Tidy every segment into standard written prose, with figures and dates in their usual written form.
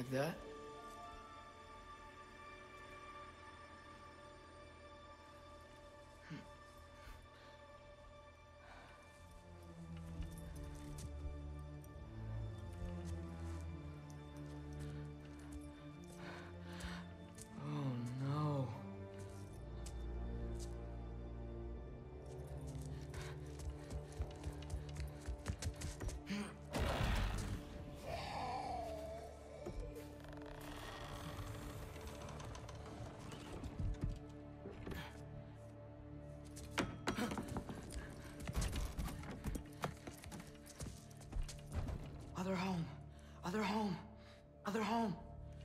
Like that? Other home. Other home. Other home.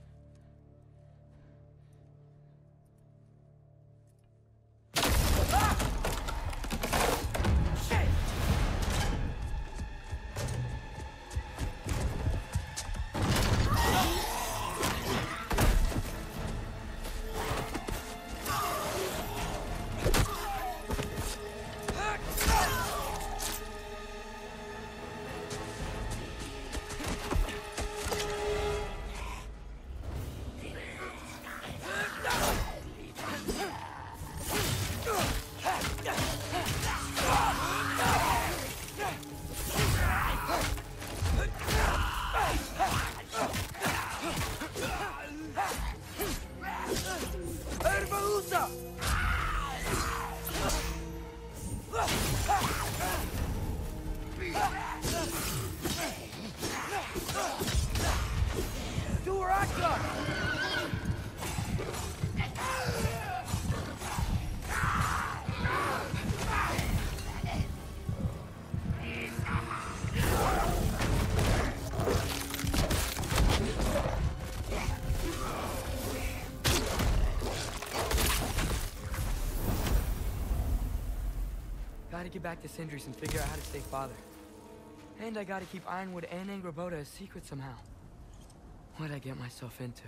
Gotta get back to Sindri's and figure out how to save Father. And I gotta keep Ironwood and Angrboda a secret somehow. What'd I get myself into?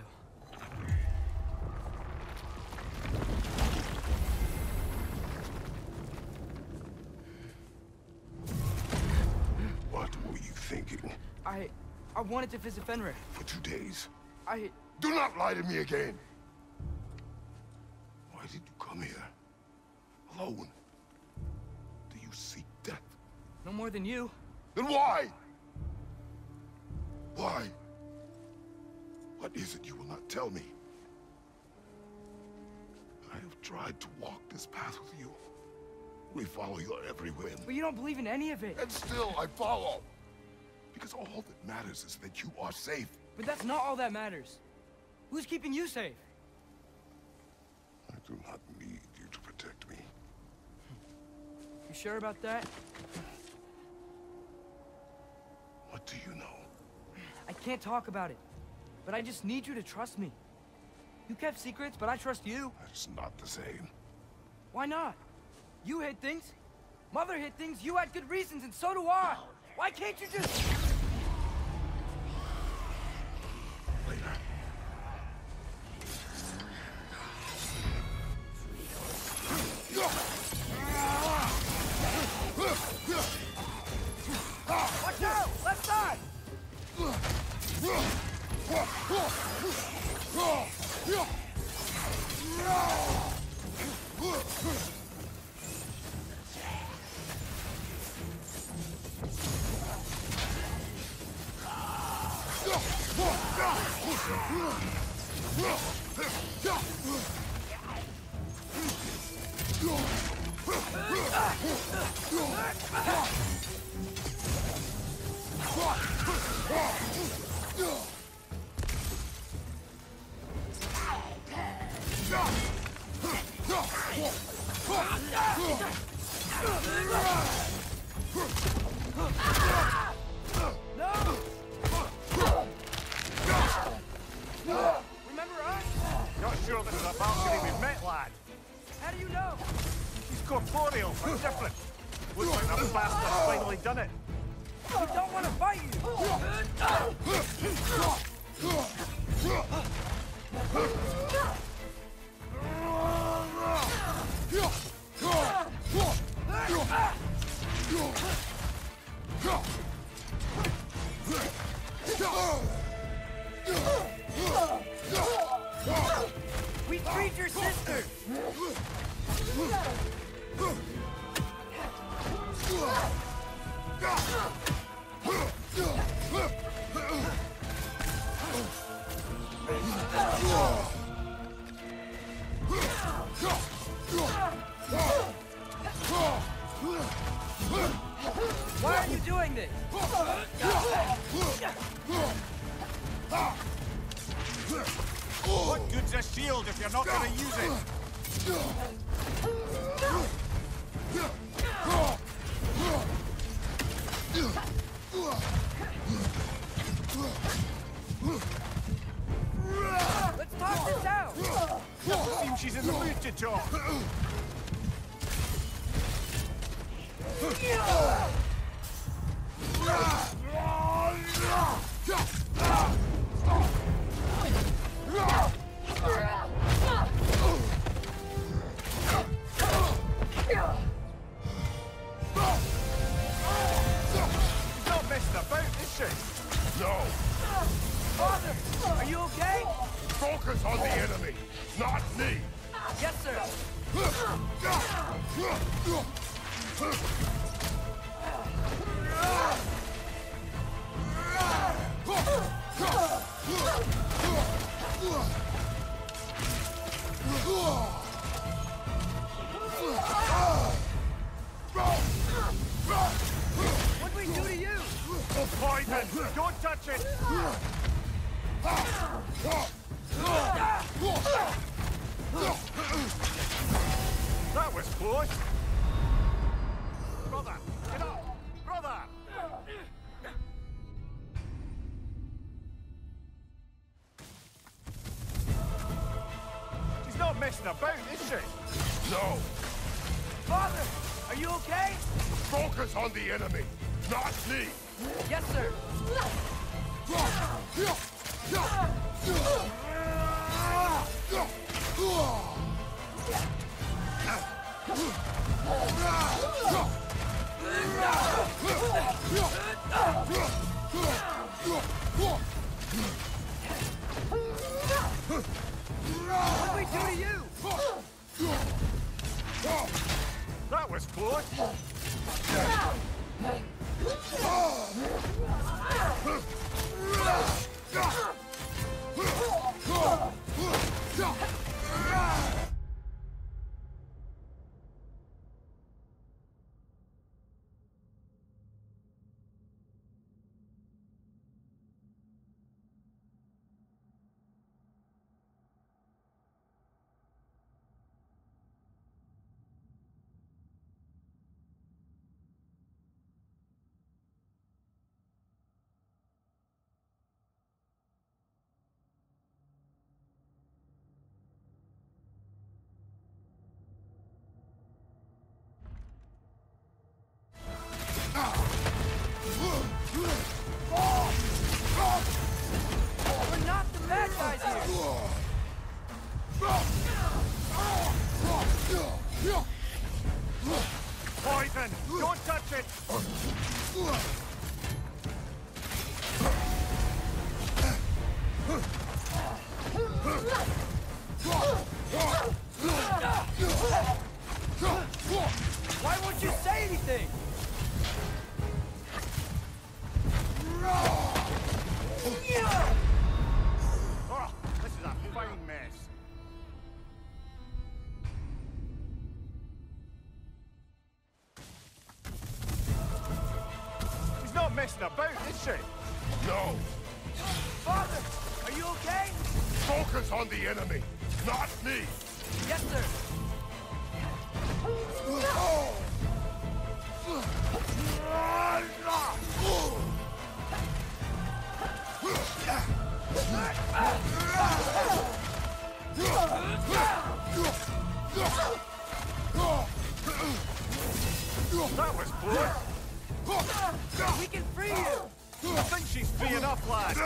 What were you thinking? I wanted to visit Fenrir. For 2 days? Do not lie to me again! Why did you come here? Alone? Do you seek death? No more than you. Then why? Why? What is it you will not tell me? I have tried to walk this path with you. We follow your every whim. But you don't believe in any of it. And still I follow. Because all that matters is that you are safe. But that's not all that matters. Who's keeping you safe? I do not need you to protect me. You sure about that? What do you know? I can't talk about it. But I just need you to trust me. You kept secrets, but I trust you. That's not the same. Why not? You hid things. Mother hid things. You had good reasons, and so do I. Why can't you just... Later. Watch out! Left side! Remember us? Not sure this is a balcony we've met, lad. How do you know? She's corporeal, but different. Looks like the bastard's finally done it. We don't want to fight you! Why are you doing this? What good's a shield if you're not going to use it? Let's talk this out! Seems she's in the mood to talk. She's not messing about, is she? No! Father, are you okay? Focus on the enemy, not me! Yes, sir. What'd we do to you? Poison! Don't touch it! That was close! Brother, get up! Brother! She's not messing about, is she? No! Father, are you okay? Focus on the enemy, not me! Yes, sir. What'd we do to you? That was close! We're not the bad guys here. Poison! Don't touch it! Why won't you say anything? Oh, this is a fine mess. She's not messing about, is she? No! Father, are you okay? Focus on the enemy, not me! Yes, sir. That was close. We can free you. I think she's free enough, lad.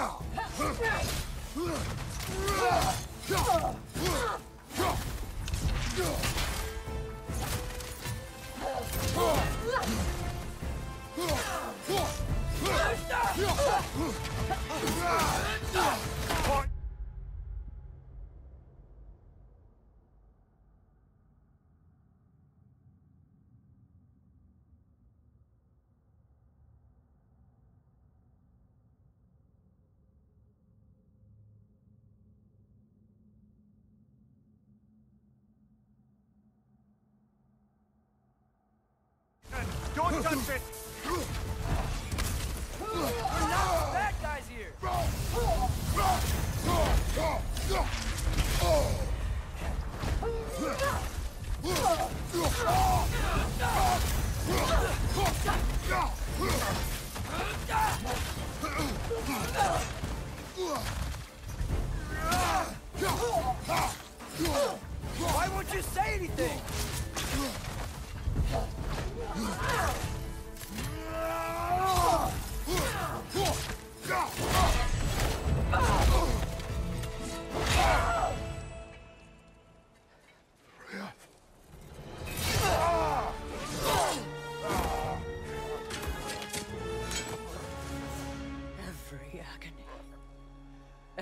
Don't touch it!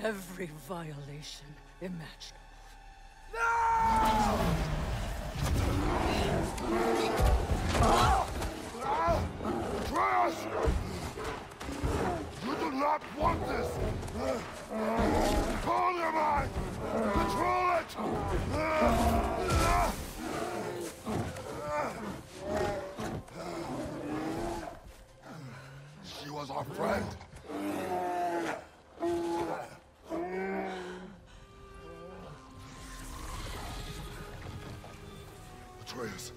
Every violation imaginable. Atreus! You do not want this! Control your mind! Control it! She was our friend. Atreus.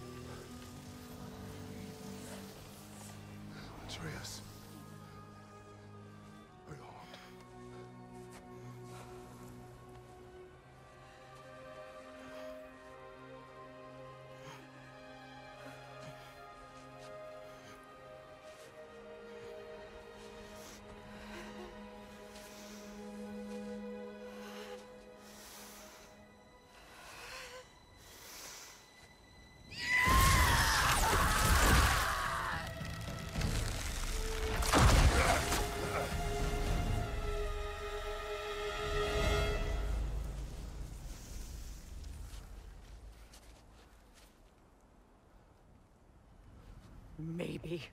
Atreus. Are you harmed? Maybe.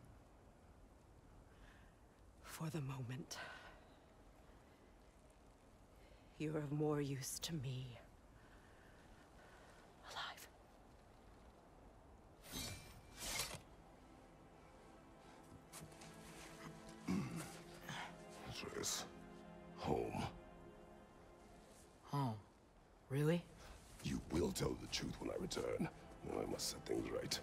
For the moment. You're of more use to me. Alive. Atreus. Home. Home? Really? You will tell the truth when I return. Now I must set things right.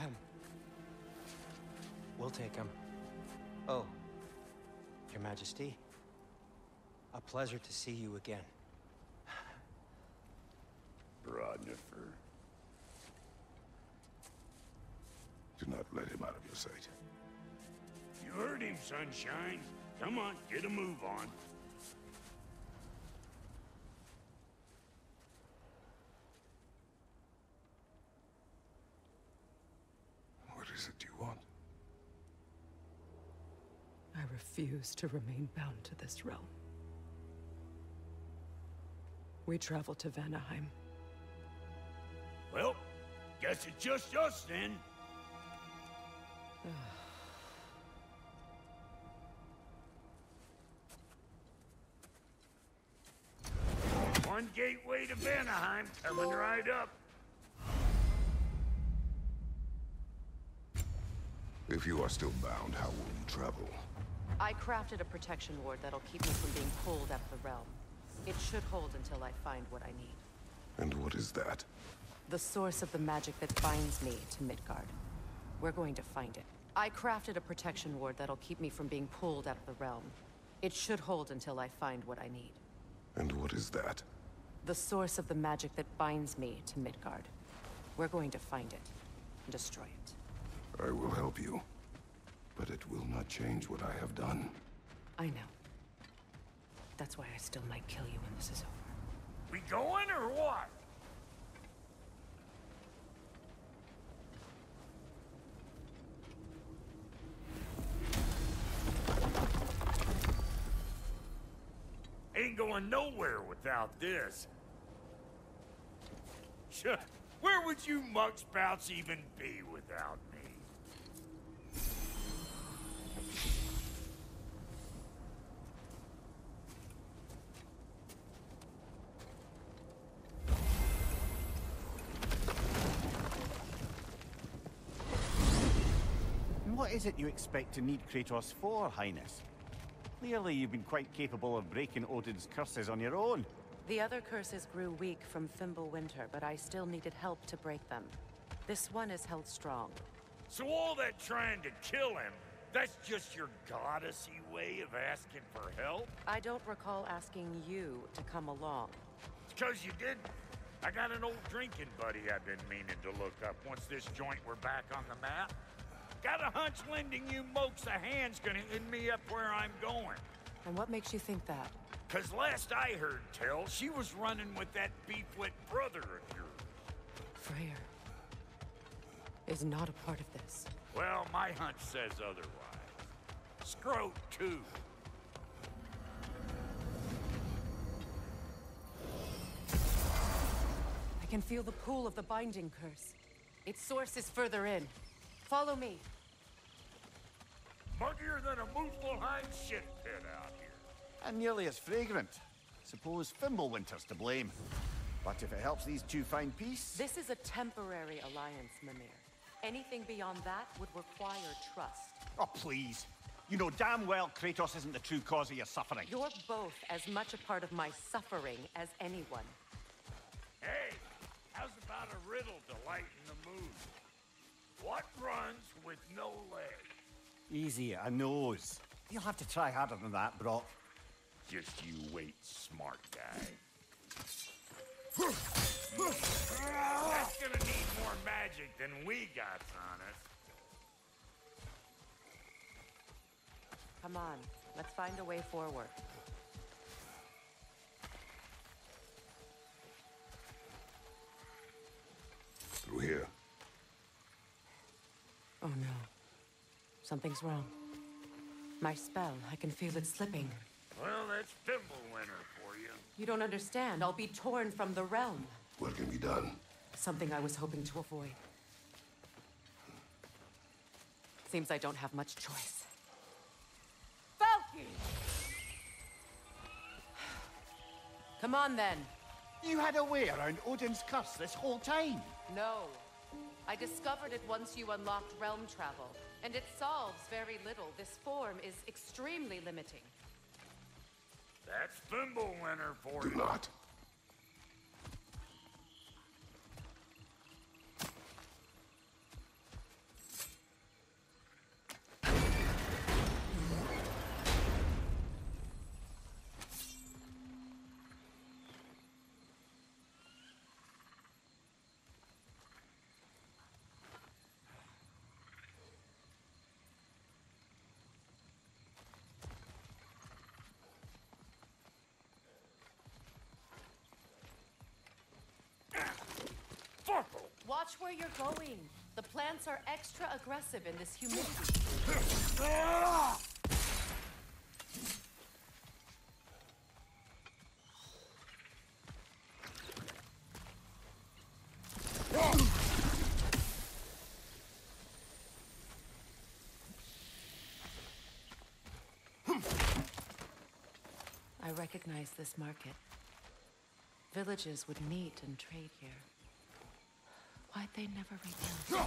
We'll take him. Oh, Your Majesty. A pleasure to see you again. Ragnarök. Do not let him out of your sight. You heard him, Sunshine. Come on, get a move on. What is it you want? I refuse to remain bound to this realm. We travel to Vanaheim. Well, guess it's just us then. One gateway to Vanaheim, coming right up. If you are still bound, how will you travel? I crafted a protection ward that'll keep me from being pulled out of the realm. It should hold until I find what I need. And what is that? The source of the magic that binds me to Midgard. We're going to find it. I crafted a protection ward that'll keep me from being pulled out of the realm. It should hold until I find what I need. And what is that? The source of the magic that binds me to Midgard. We're going to find it and destroy it. I will help you. But it will not change what I have done. I know. That's why I still might kill you when this is over. We going or what? Ain't going nowhere without this. Sure. Where would you muckspouts even be without me? What is it you expect to need Kratos for, Highness? Clearly you've been quite capable of breaking Odin's curses on your own. The other curses grew weak from Fimbulwinter, but I still needed help to break them. This one is held strong. So all that trying to kill him, that's just your goddessy way of asking for help? I don't recall asking you to come along. It's 'cause you didn't. I got an old drinking buddy I've been meaning to look up once this joint were back on the map. Got a hunch lending you mokes a hand's gonna end me up where I'm going. And what makes you think that? 'Cause last I heard tell, she was running with that beefwit brother of yours. Freyr is not a part of this. Well, my hunch says otherwise. Scrote, too. can feel the pull of the binding curse. Its source is further in. Follow me. Muggier than a Muspelheim shit pit out here. And nearly as fragrant. Suppose Fimbulwinter's to blame. But if it helps these two find peace... This is a temporary alliance, Mimir. Anything beyond that would require trust. Oh, please. You know damn well Kratos isn't the true cause of your suffering. You're both as much a part of my suffering as anyone. Hey, how's about a riddle to lighten the mood? What runs with no legs? Easy, a nose. You'll have to try harder than that, Brock. Just you wait, smart guy. That's gonna need more magic than we got on us. Come on, let's find a way forward. Through here. Oh no. Something's wrong. My spell, I can feel it slipping. Well, that's Fimbulwinter for you. You don't understand. I'll be torn from the realm. What can be done? Something I was hoping to avoid. Seems I don't have much choice. Falky! Come on, then. You had a way around Odin's curse this whole time. No. I discovered it once you unlocked realm travel, and it solves very little. This form is extremely limiting. That's Fimbulwinter for Do you. not. Watch where you're going. The plants are extra aggressive in this humidity. I recognize this market. Villages would meet and trade here. Why'd they never rebuild?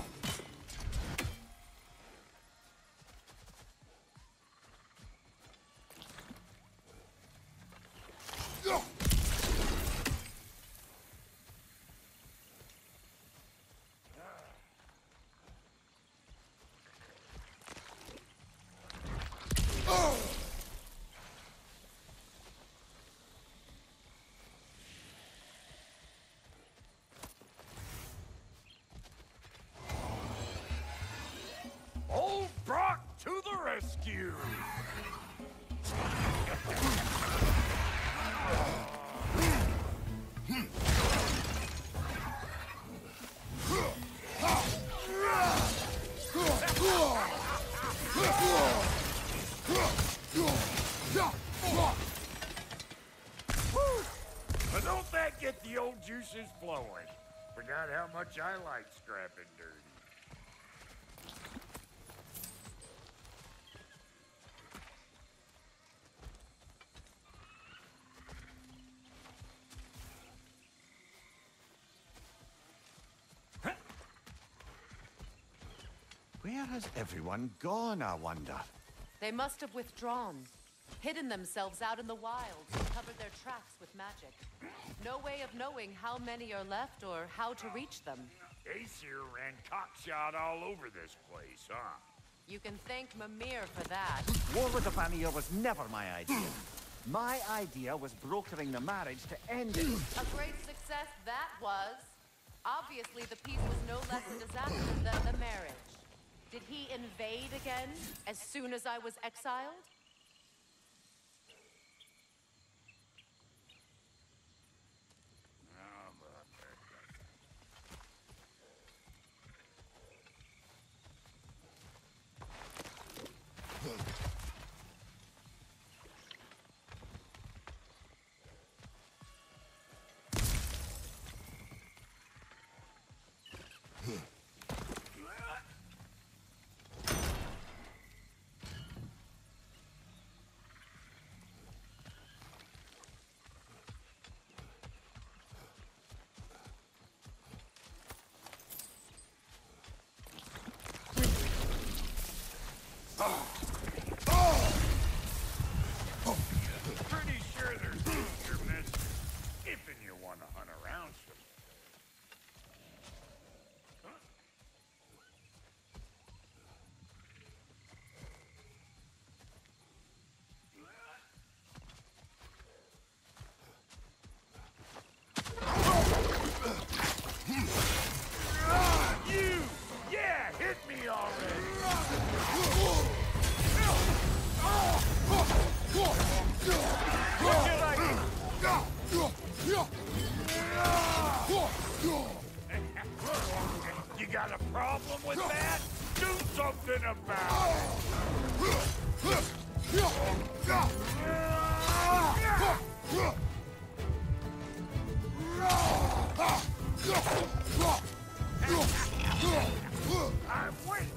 Old Brock to the rescue! But don't that get the old juices flowing? Forgot how much I like scrapping dirty. Where has everyone gone, I wonder? They must have withdrawn, hidden themselves out in the wilds, and covered their tracks with magic. No way of knowing how many are left or how to reach them. Aesir ran cockshot all over this place, huh? You can thank Mimir for that. War with the Vanir was never my idea. My idea was brokering the marriage to end it. A great success that was. Obviously, the peace was no less a disaster than the marriage. Did he invade again, as soon as I was exiled? with that? Do something about I'm waiting.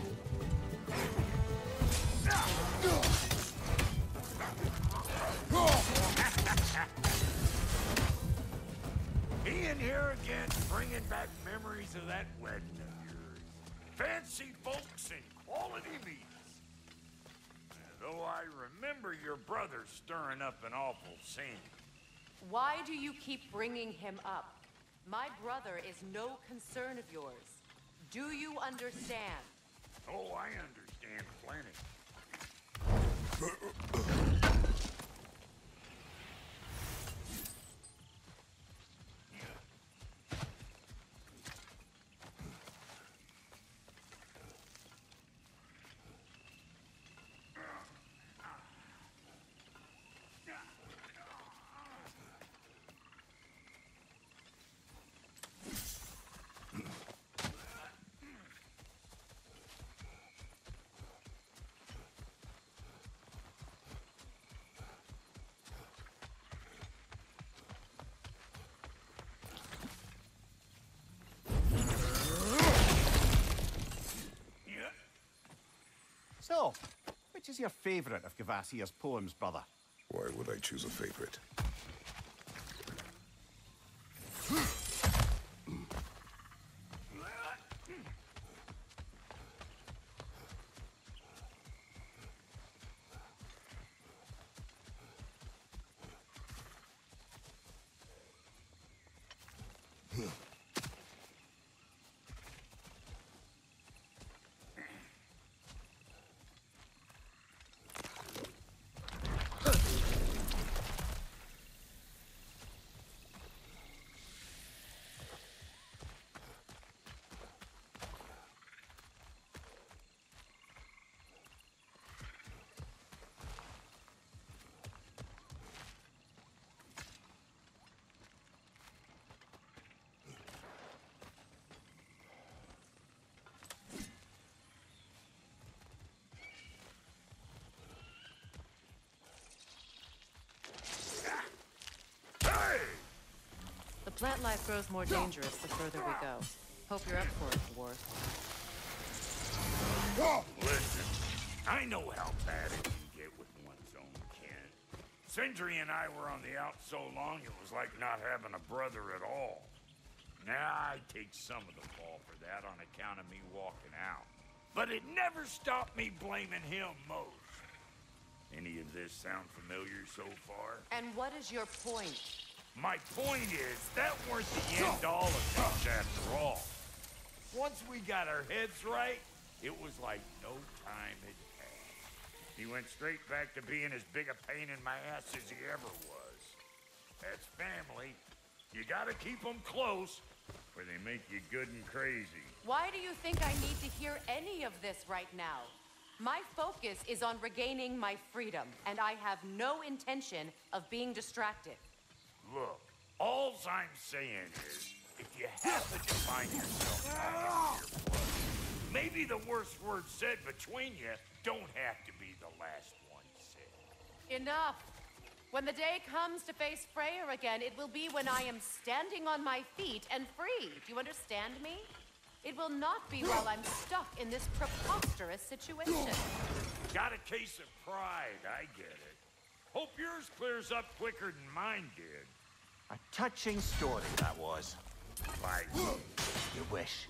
He in here again, bringing back memories of that wedding of yours. Fancy folks and quality meats. Though I remember your brother stirring up an awful scene. Why do you keep bringing him up? My brother is no concern of yours. Do you understand? Oh, I understand plenty. So, which is your favourite of Kvasir's poems, brother? Why would I choose a favorite? The plant life grows more dangerous the further we go. Hope you're up for it, Dwarf. Listen, I know how bad it can get with one's own kin. Sindri and I were on the out so long it was like not having a brother at all. Now I take some of the fall for that on account of me walking out. But it never stopped me blaming him most. Any of this sound familiar so far? And what is your point? My point is, that weren't the end all of things after all. Once we got our heads right, it was like no time had passed. He went straight back to being as big a pain in my ass as he ever was. That's family. You gotta keep them close, or they make you good and crazy. Why do you think I need to hear any of this right now? My focus is on regaining my freedom, and I have no intention of being distracted. Look, all I'm saying is, if you happen to find yourself out of your blood, maybe the worst word said between you don't have to be the last one said. Enough! When the day comes to face Freyr again, it will be when I am standing on my feet and free. Do you understand me? It will not be while I'm stuck in this preposterous situation. Got a case of pride, I get it. Hope yours clears up quicker than mine did. A touching story, that was. Like, You wish.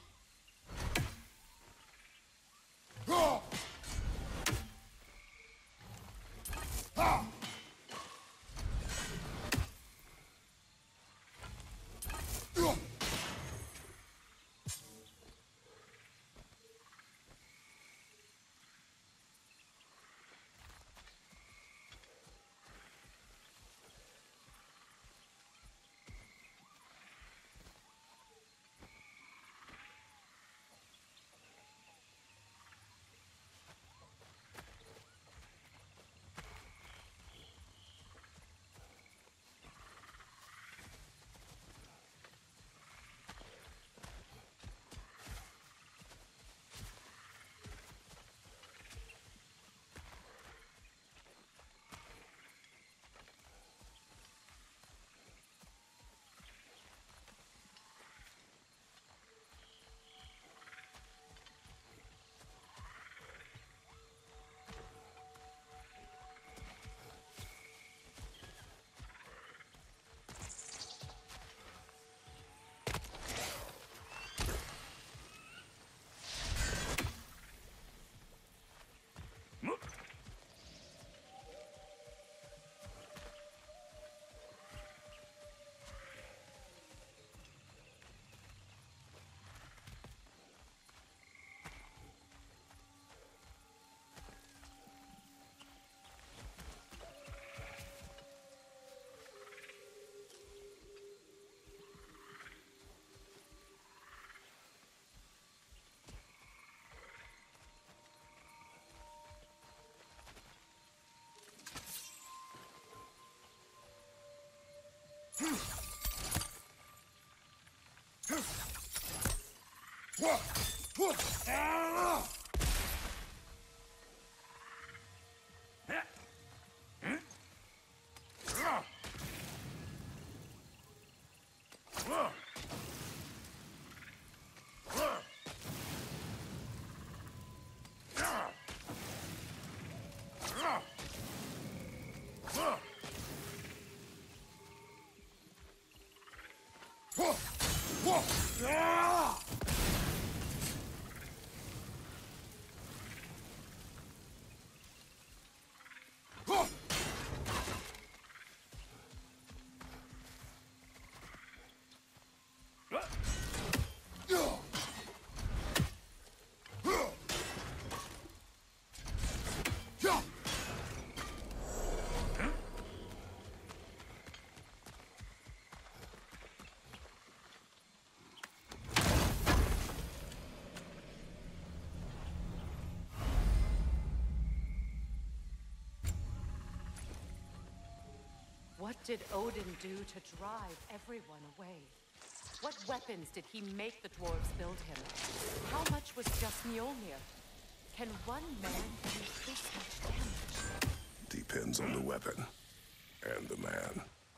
What did Odin do to drive everyone away? What weapons did he make the dwarves build him? How much was just Mjolnir? Can one man do this much damage? Depends on the weapon and the man.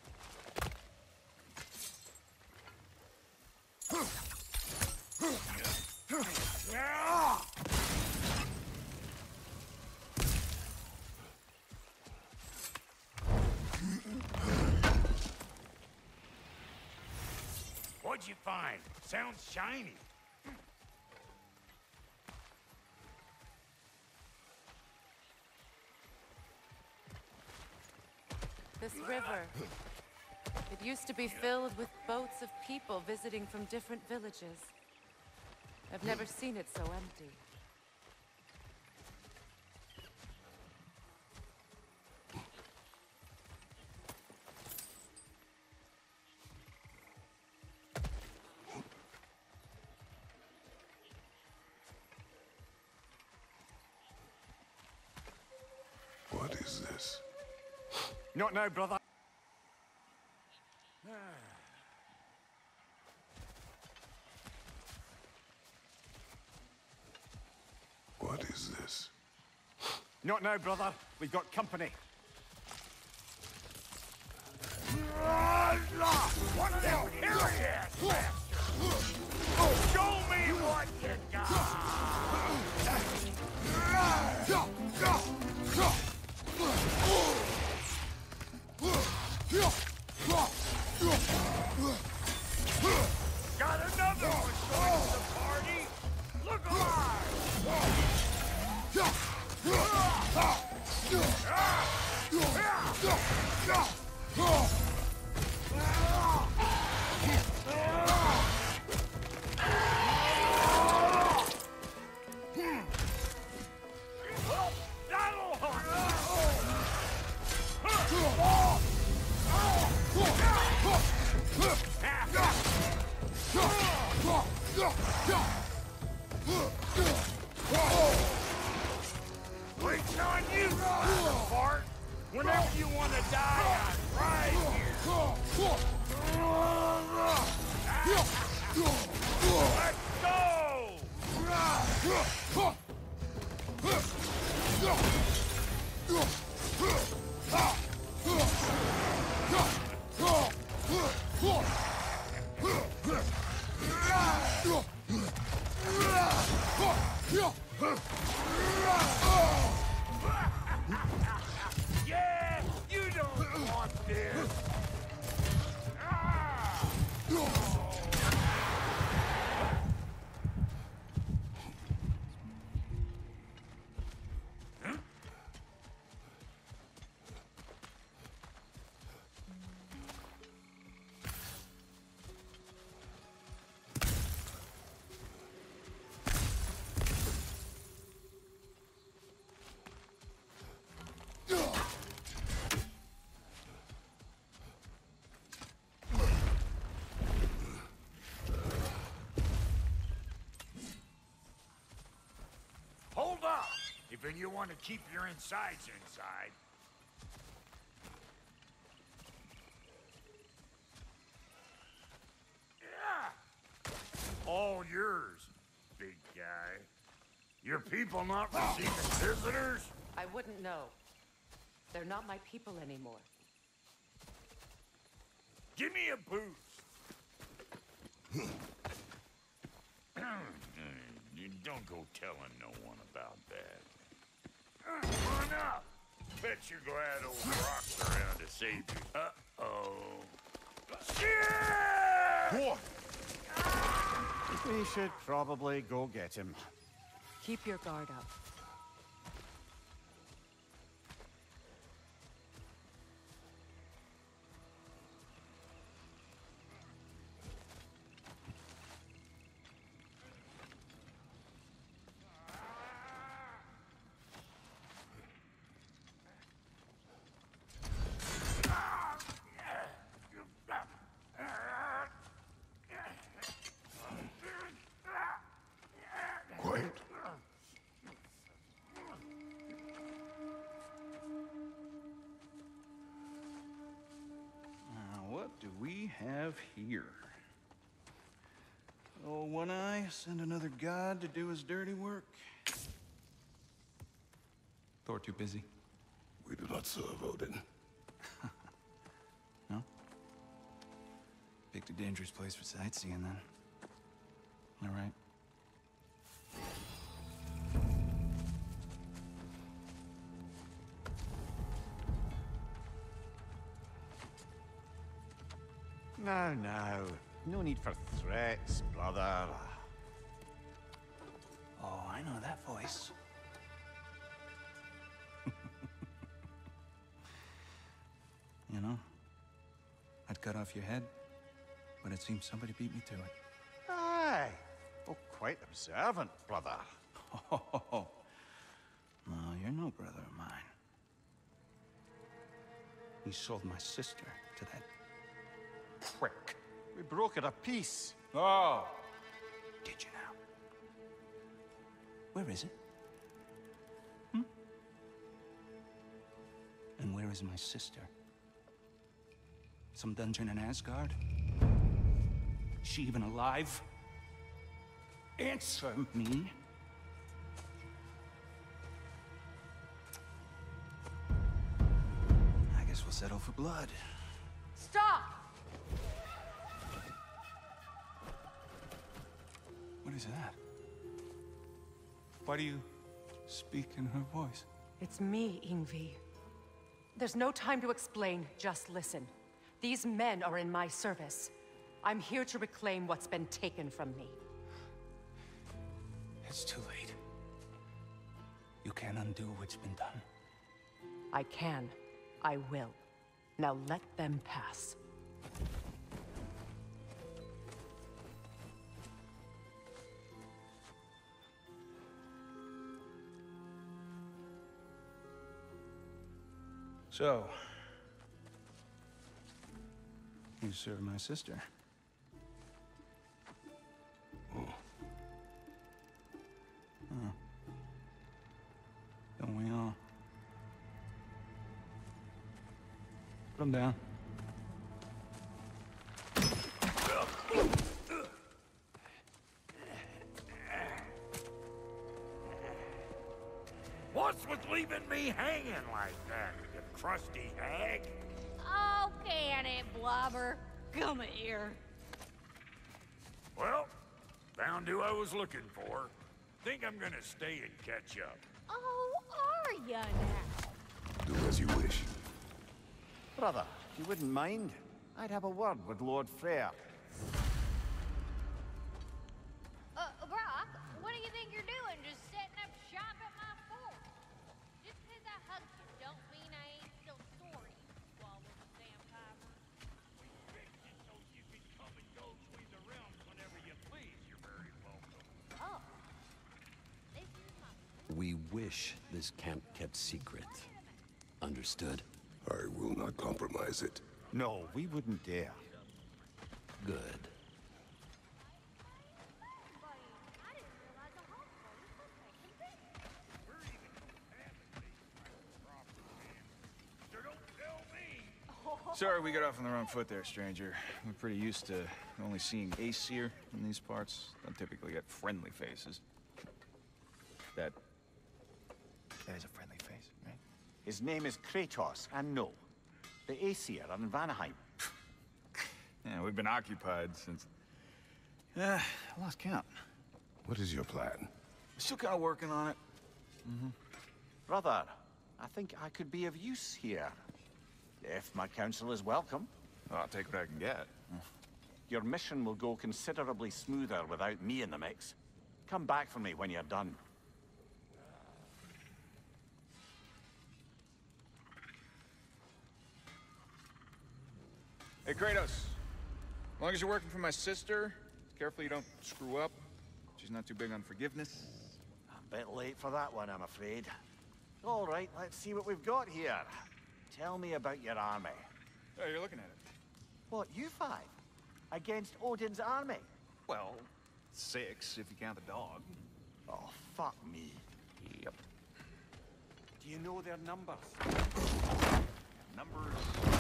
What'd you find? Sounds shiny. This river. It used to be filled with boats of people visiting from different villages. I've never seen it so empty. What is this? Not now, brother. What is this? Not now, brother. We've got company. What the hell? Here he is, bastard! Show me what you got another one joining the party? Look alive! Waits on you, Bart. Whenever you want to die, I'm right here. Let's Yeah, you don't want this. Hold up! If you want to keep your insides inside. Yeah! All yours. Your people not receiving visitors? I wouldn't know. They're not my people anymore. Give me a boost. You don't go telling no one about that. Run up! Bet you're glad old Brock's around to save you. Uh-oh. Shit! What? We should probably go get him. Keep your guard up. Quiet. What do we have here? Oh, One Eye, send another god to do his dirty work. Thor too busy. We do not serve Odin. No? Picked a dangerous place for sightseeing, then. All right. Now. No need for threats, brother. Oh, I know that voice. You know, I'd cut off your head, but it seems somebody beat me to it. Aye. Oh, quite observant, brother. Oh, no, you're no brother of mine. You sold my sister to that prick. We broke it a piece. Oh! Did you now? Where is it? And where is my sister? Some dungeon in Asgard? Is she even alive? Answer me. I guess we'll settle for blood. Stop! What is that? Why do you speak in her voice? It's me, Ingvi. There's no time to explain, just listen. These men are in my service. I'm here to reclaim what's been taken from me. It's too late. You can't undo what's been done. I can. I will. Now let them pass. So, you serve my sister. Oh. Don't we all? Put him down. What's with leaving me hanging like that, you crusty hag? Oh, can it, Blobber? Come here. Well, found who I was looking for. Think I'm gonna stay and catch up. Oh, are ya now? Do as you wish. Brother, if you wouldn't mind, I'd have a word with Lord Freyr. Brock, what do you think you're doing? Just setting up shop at my fort? Just 'cause I hugged you don't mean I ain't still sorry, you swallowed vampire. We fixed it so you can come and go between the realms whenever you please. You're very welcome. Oh. This is my... We wish this camp kept secret. Understood? I will not compromise it. No, we wouldn't dare. Good. I didn't realize a home was so big. We're even so don't tell me. Sorry we got off on the wrong foot there, stranger. We're pretty used to only seeing Aesir in these parts. Don't typically get friendly faces. That is a friendly face, right? His name is Kratos, and no, the Aesir are in Vanaheim. Yeah, we've been occupied since... I lost count. What is your plan? Still kind of working on it. Brother, I think I could be of use here. If my counsel is welcome. Well, I'll take what I can get. Your mission will go considerably smoother without me in the mix. Come back for me when you're done. Hey, Kratos. As long as you're working for my sister, careful you don't screw up. She's not too big on forgiveness. A bit late for that one, I'm afraid. All right, let's see what we've got here. Tell me about your army. Oh, you're looking at it. What, you five? Against Odin's army? Well, 6 if you count the dog. Oh, fuck me. Yep. Do you know their numbers? Numbers.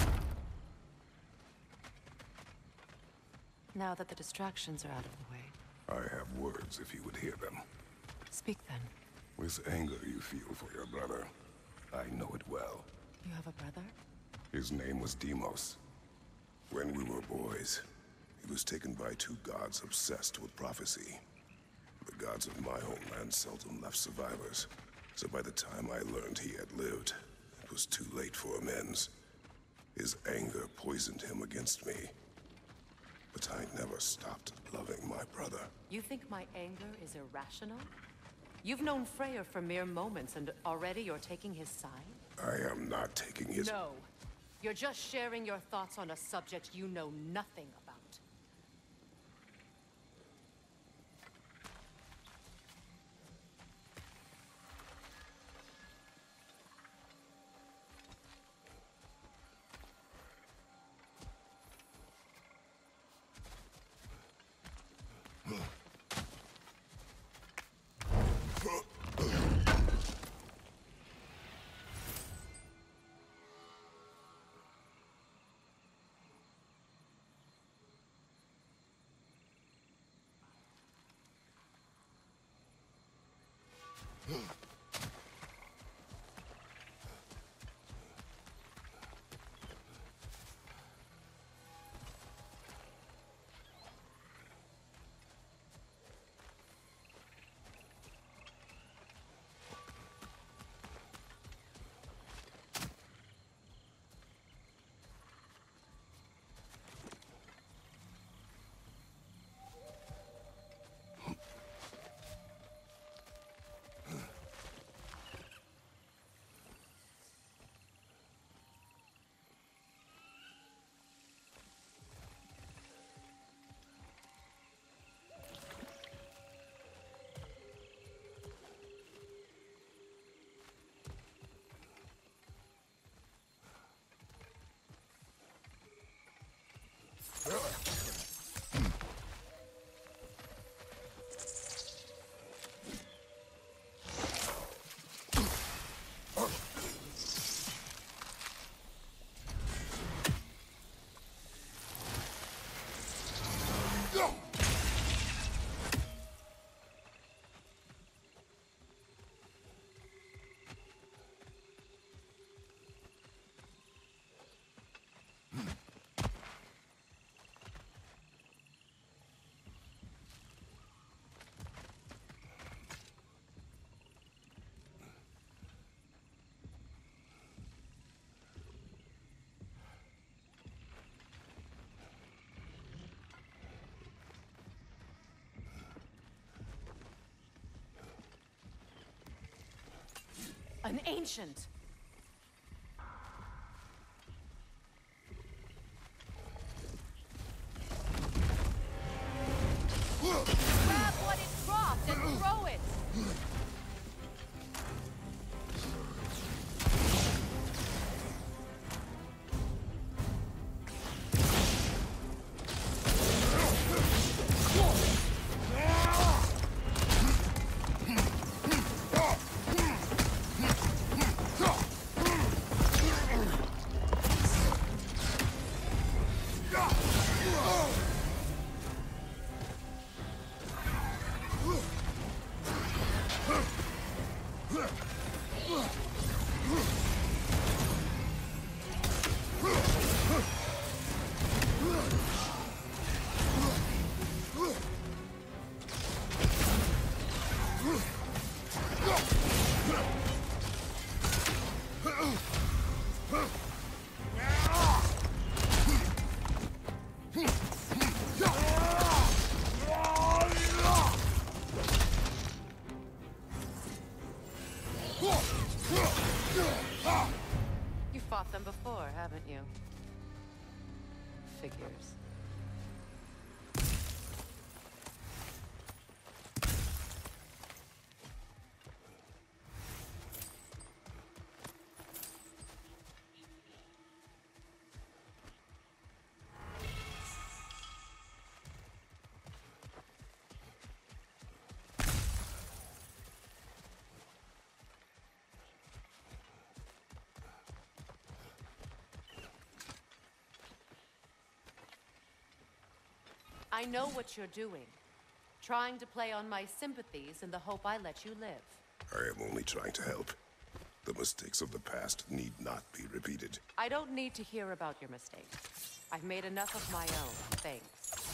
Now that the distractions are out of the way, I have words if you would hear them. speak then. This anger you feel for your brother, I know it well. You have a brother? His name was Deimos. When we were boys, he was taken by 2 gods obsessed with prophecy. The gods of my homeland seldom left survivors, so by the time I learned he had lived, it was too late for amends. His anger poisoned him against me. But I never stopped loving my brother. You think my anger is irrational? You've known Freyr for mere moments, and already you're taking his side? I am not taking his... No. You're just sharing your thoughts on a subject you know nothing about. An ancient! Grab what it dropped and throw it! Go! You fought them before, haven't you? Figures. I know what you're doing. Trying to play on my sympathies in the hope I let you live. I am only trying to help. The mistakes of the past need not be repeated. I don't need to hear about your mistakes. I've made enough of my own, thanks.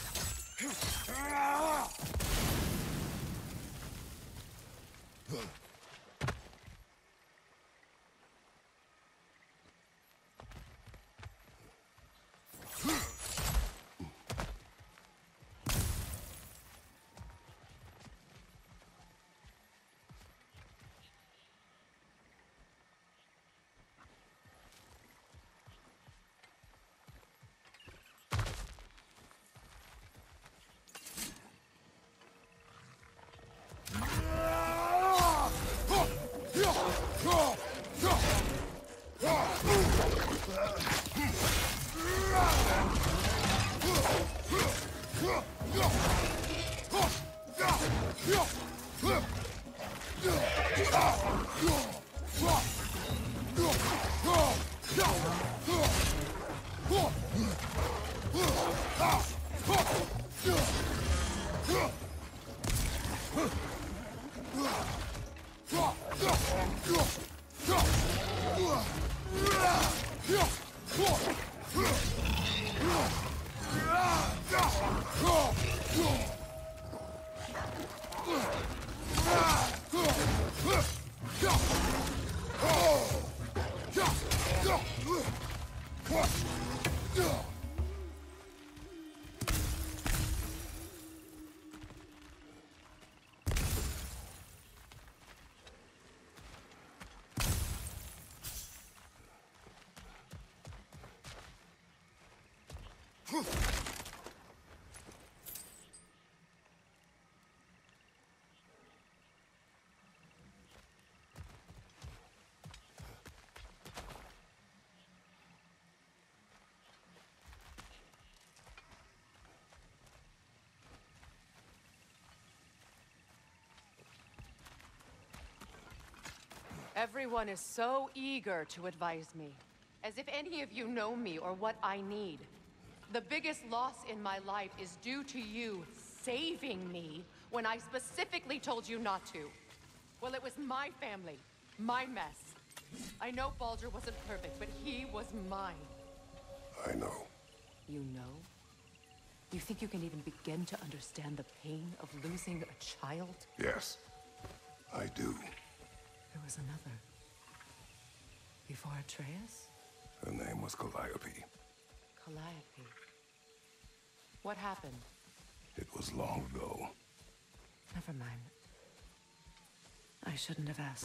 Everyone is so eager to advise me, as if any of you know me or what I need. The biggest loss in my life is due to you saving me when I specifically told you not to. Well, it was my family, my mess. I know Baldur wasn't perfect, but he was mine. I know. You know? You think you can even begin to understand the pain of losing a child? Yes, I do. There was another. Before Atreus? Her name was Calliope. Calliope. What happened? It was long ago. Never mind. I shouldn't have asked.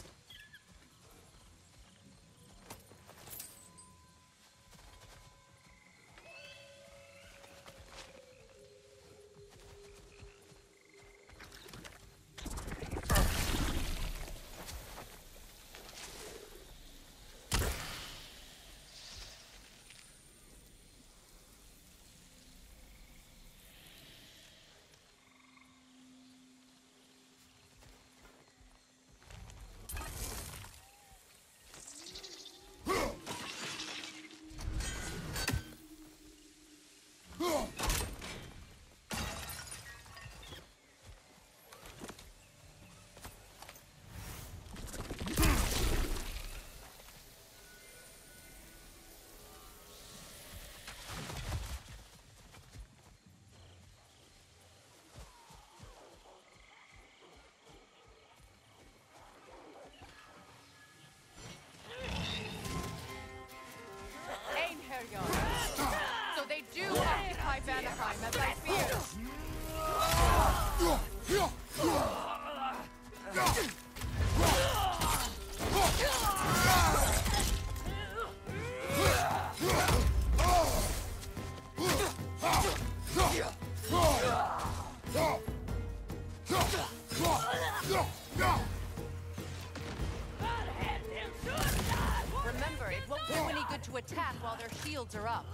good to attack while their shields are up.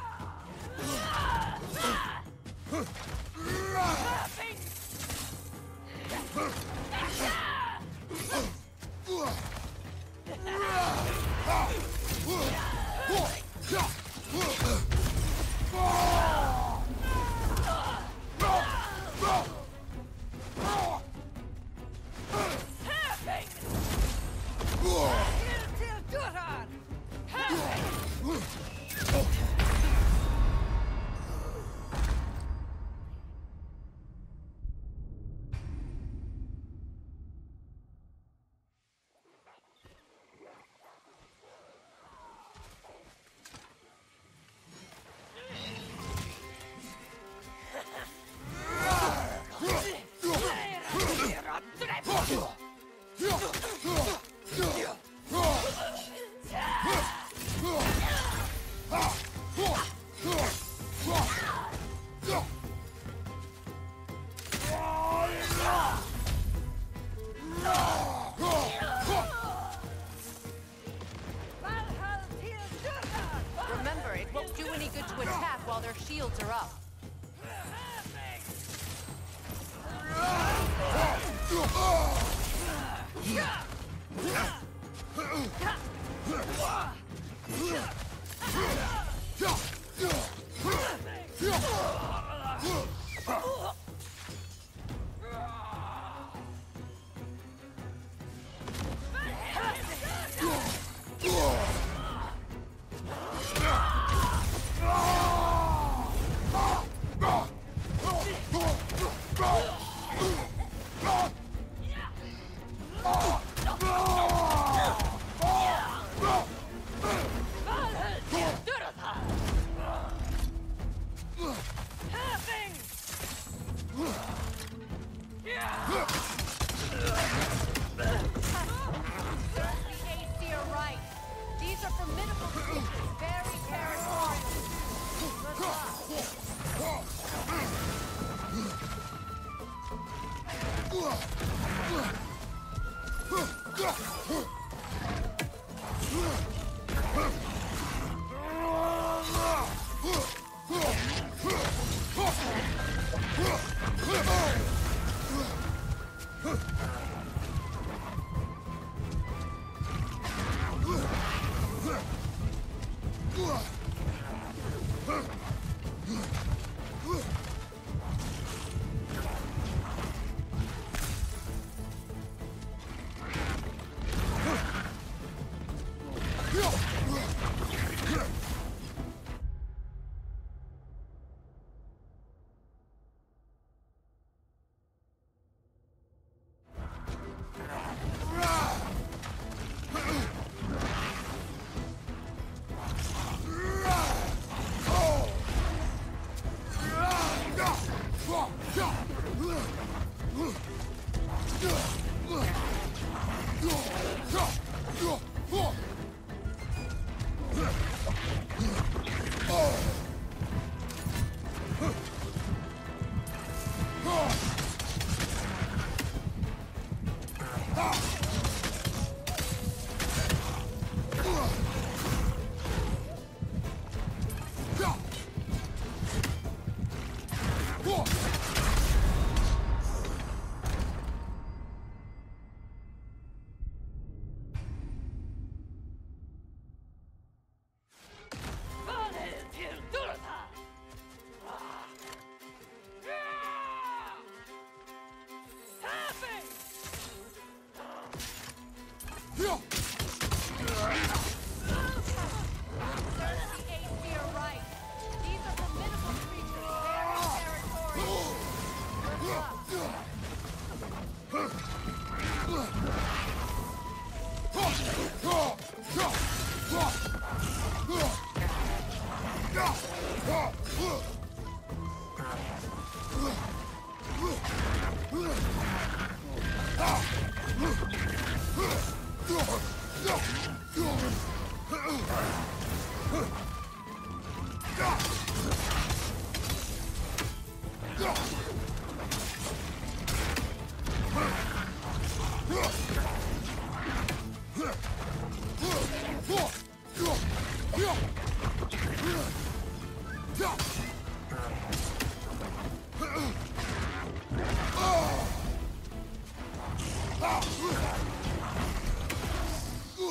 Remember, it won't do any good to attack while their shields are up.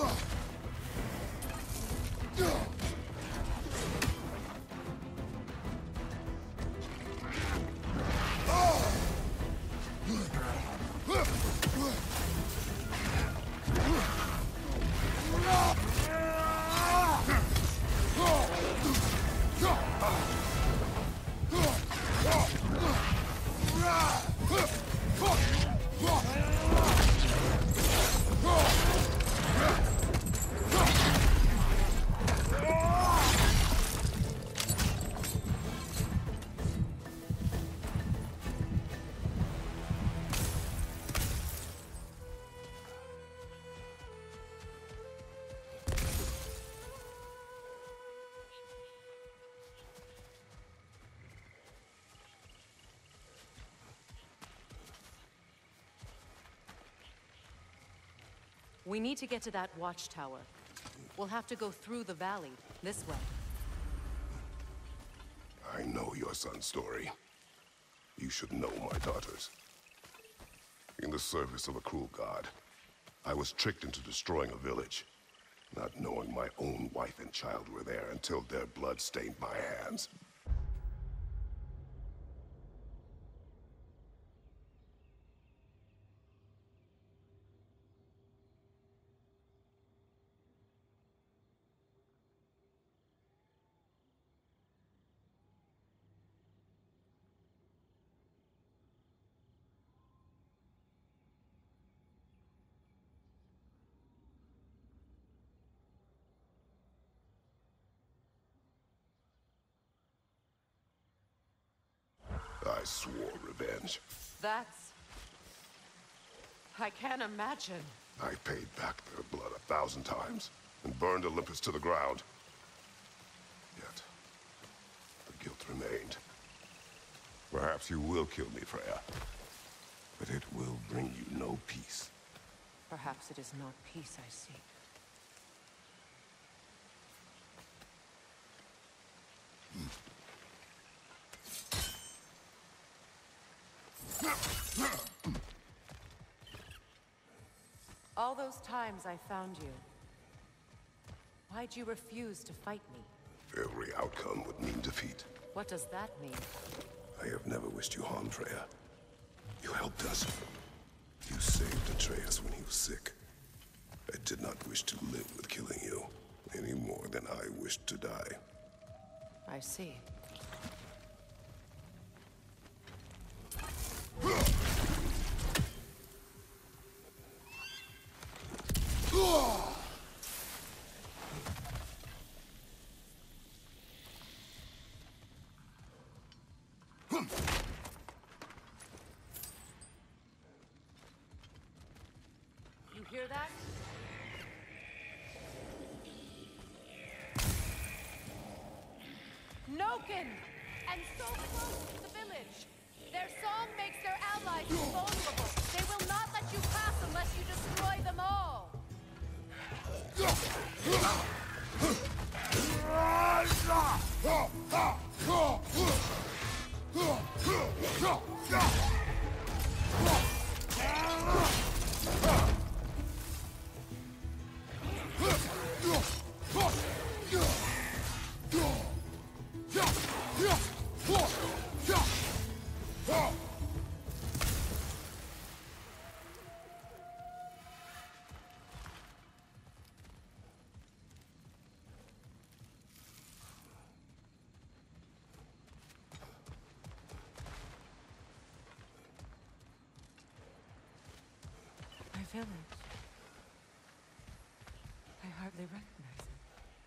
We need to get to that watchtower. We'll have to go through the valley, this way. I know your son's story. You should know my daughter's. In the service of a cruel god, I was tricked into destroying a village, not knowing my own wife and child were there until their blood stained my hands. I swore revenge. That's... I can't imagine. I paid back their blood 1,000 times and burned Olympus to the ground. Yet, the guilt remained. Perhaps you will kill me, Freya, but it will bring you no peace. Perhaps it is not peace I seek. All those times I found you, why'd you refuse to fight me? Every outcome would mean defeat. What does that mean? I have never wished you harm, Freya. You helped us. You saved Atreus when he was sick. I did not wish to live with killing you, any more than I wished to die. I see. You hear that? Noken! And so close to the village! Their song makes their allies vulnerable. They will not let you pass unless you destroy them all! Village. I hardly recognize it.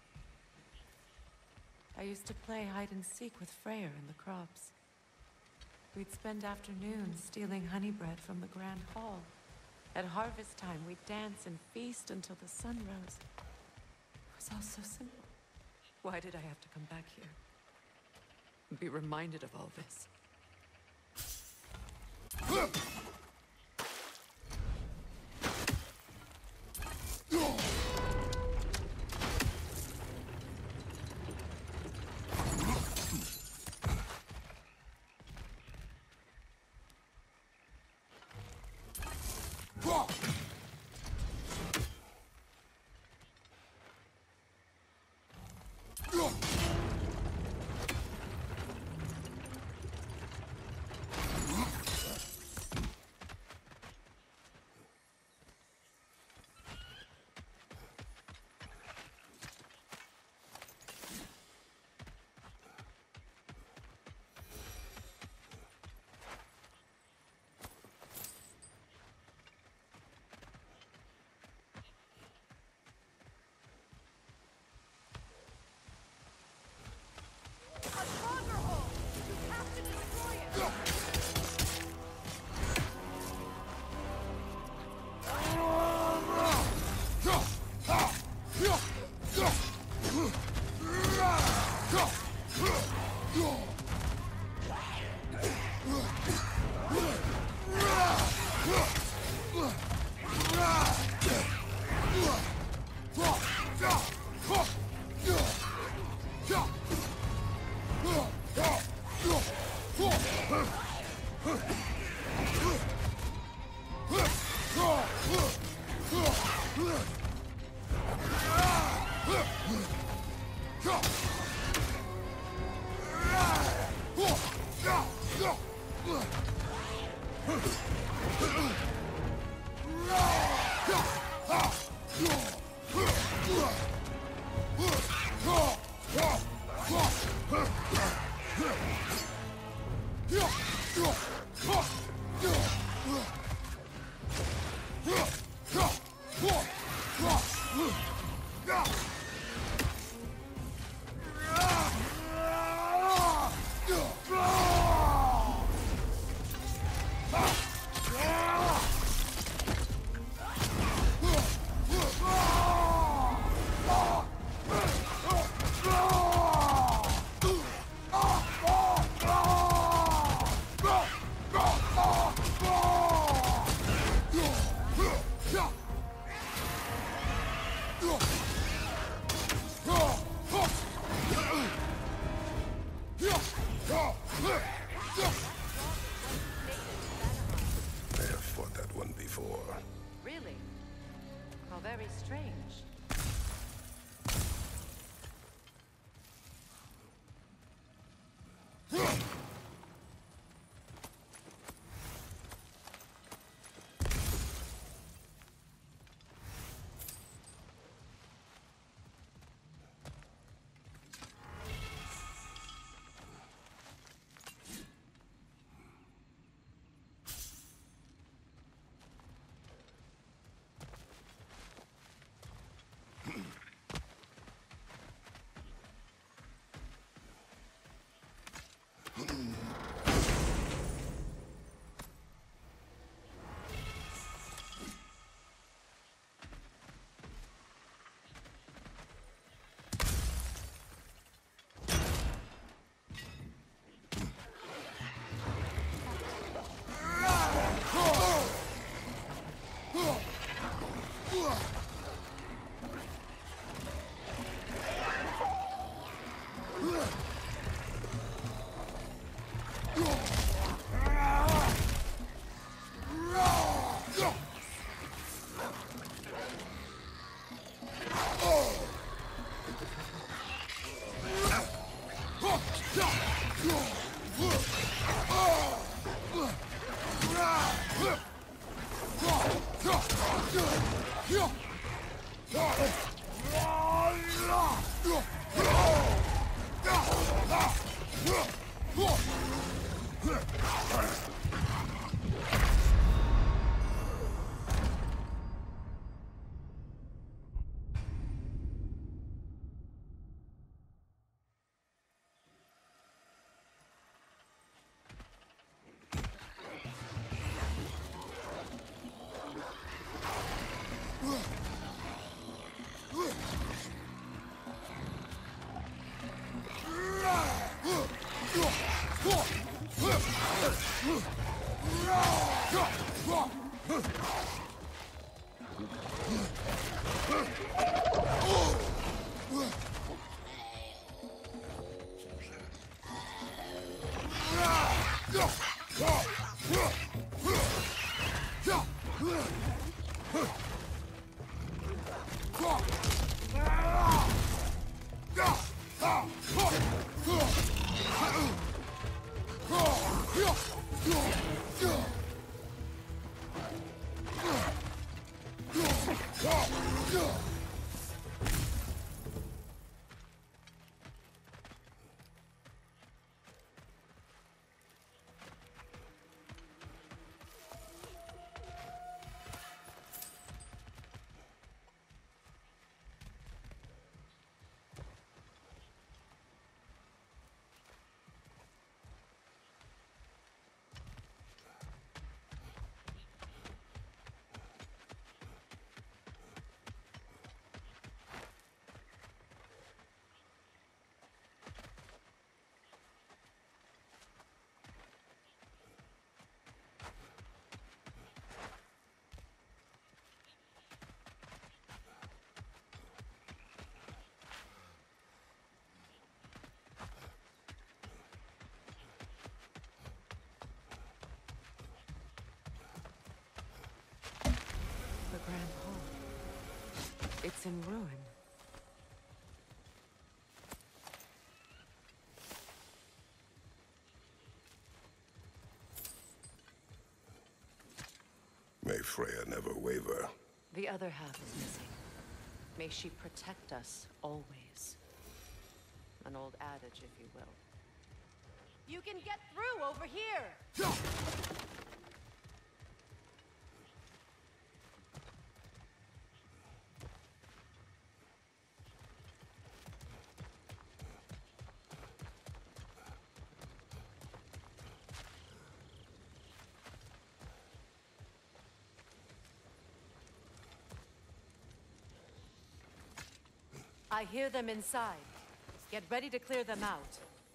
I used to play hide and seek with Freyr in the crops. We'd spend afternoons stealing honey bread from the Grand Hall. At harvest time, we'd dance and feast until the sun rose. It was all so simple. Why did I have to come back here? And be reminded of all this? Very strange. The Grand Hall. It's in ruin. The other half is missing. May she protect us always. An old adage, if you will. You can get through over here! I hear them inside. Get ready to clear them out.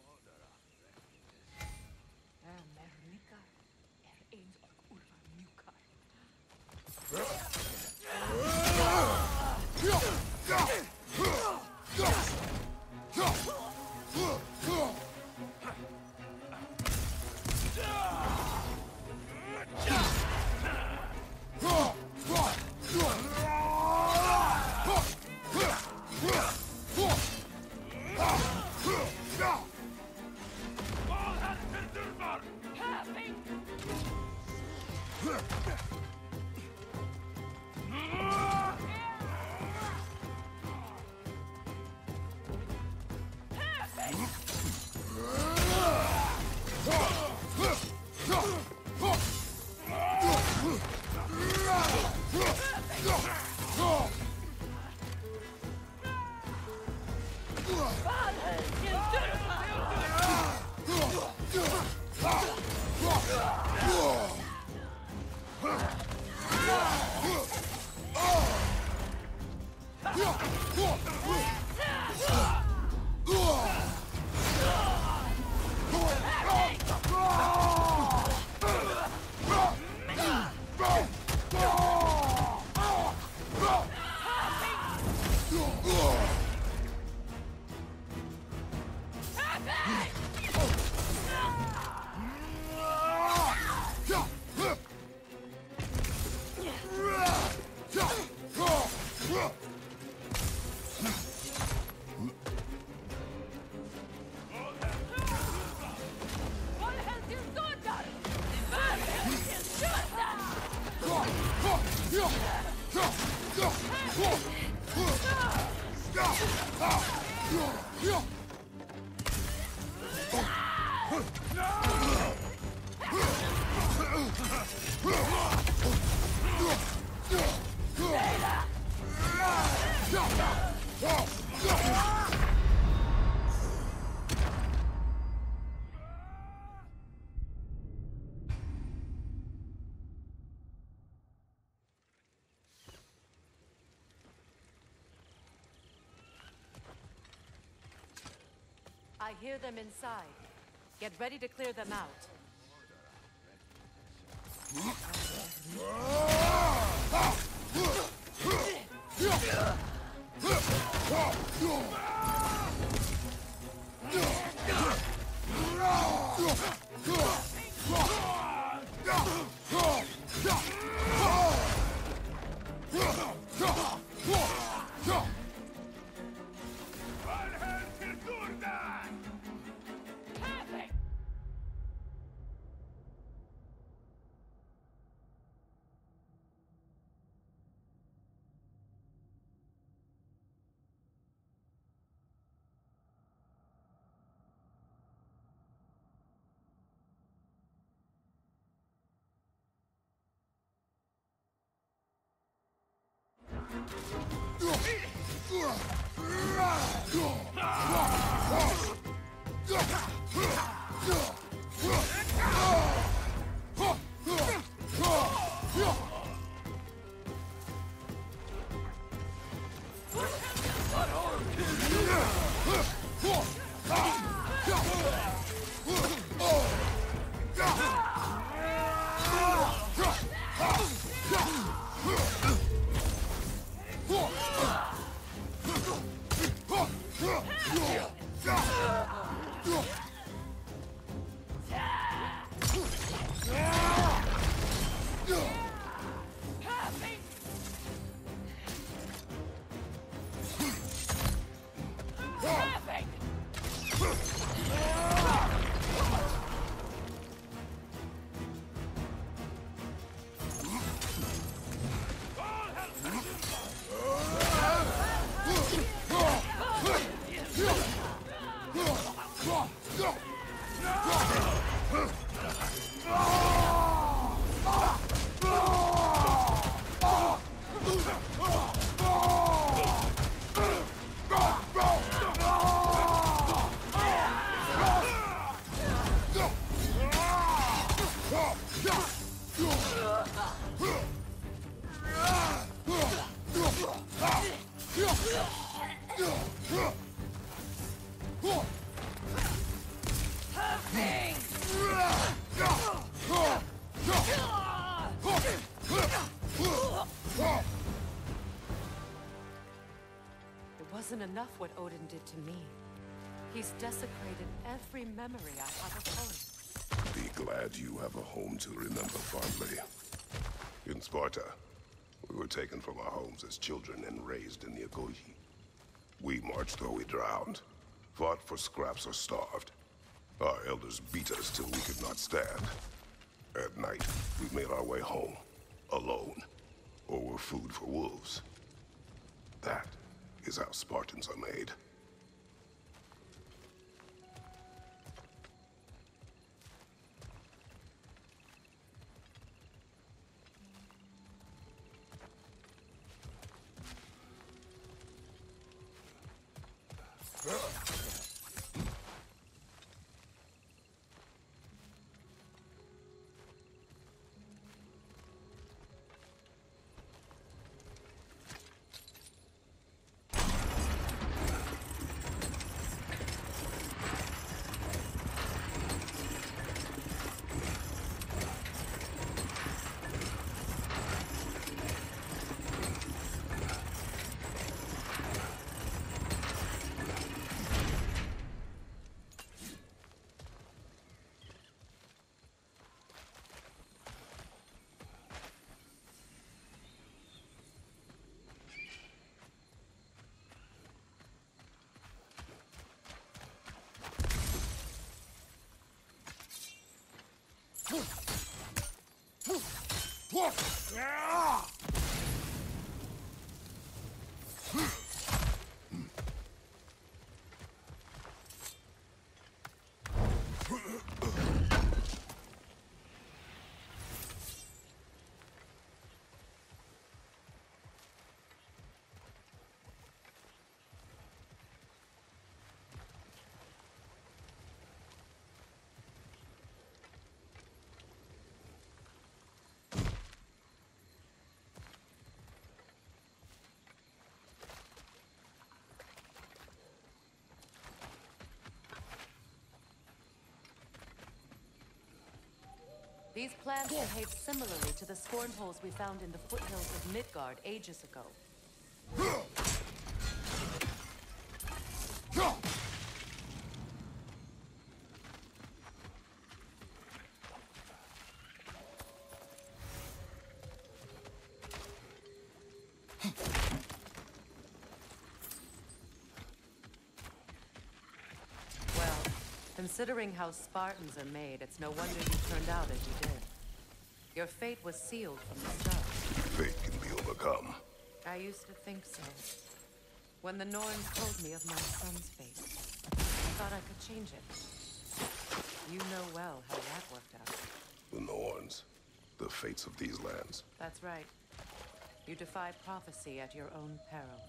I hear them inside. Get ready to clear them out. It wasn't enough what Odin did to me. He's desecrated every memory I have of home. Be glad you have a home to remember fondly. In Sparta, we were taken from our homes as children and raised in the Agogi. We marched though we drowned, fought for scraps or starved. Our elders beat us till we could not stand. At night, we made our way home, alone, or were food for wolves. That is how Spartans are made. These plants behave similarly to the scorn holes we found in the foothills of Midgard ages ago. Considering how Spartans are made, it's no wonder you turned out as you did. Your fate was sealed from the start. Fate can be overcome. I used to think so. When the Norns told me of my son's fate, I thought I could change it. You know well how that worked out. The Norns. The fates of these lands. That's right. You defy prophecy at your own peril.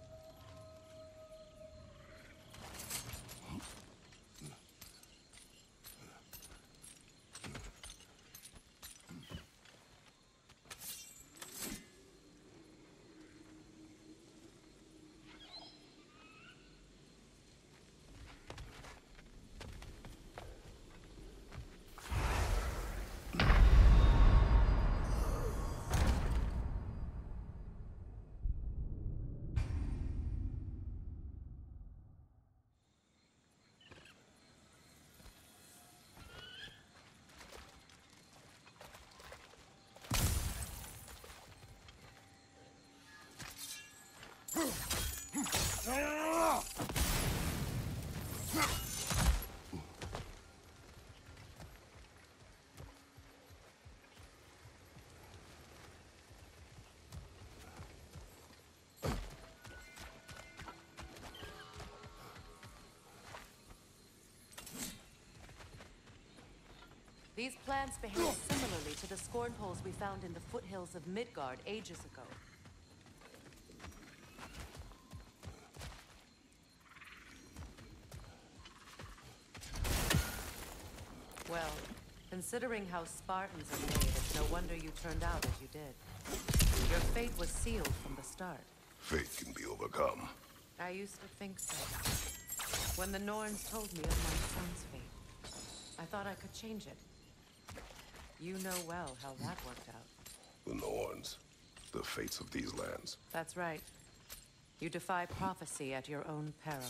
These plants behave similarly to the scorn holes we found in the foothills of Midgard ages ago. Well, considering how Spartans are made, it's no wonder you turned out as you did. Your fate was sealed from the start. Fate can be overcome. I used to think so. When the Norns told me of my son's fate, I thought I could change it. You know well how that worked out. The Norns. The fates of these lands. That's right. You defy prophecy at your own peril.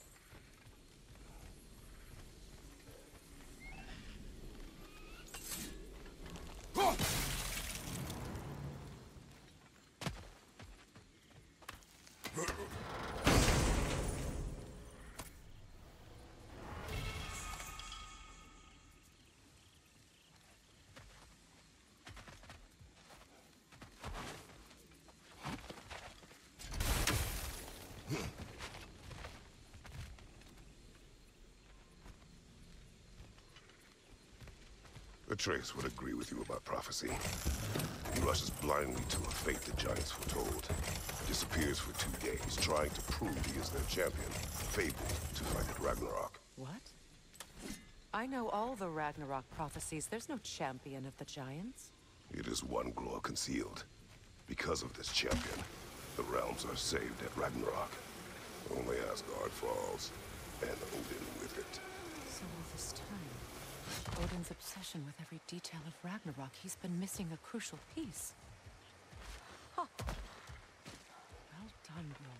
Atreus would agree with you about prophecy. He rushes blindly to a fate the giants foretold. Disappears for 2 days, trying to prove he is their champion. Fabled to fight at Ragnarok. What? I know all the Ragnarok prophecies. There's no champion of the giants. It is one glow concealed. Because of this champion, the realms are saved at Ragnarok. Only Asgard falls, and Odin with it. So all this time, Odin's obsession with every detail of Ragnarok, he's been missing a crucial piece. Huh. Well done, Bjorn.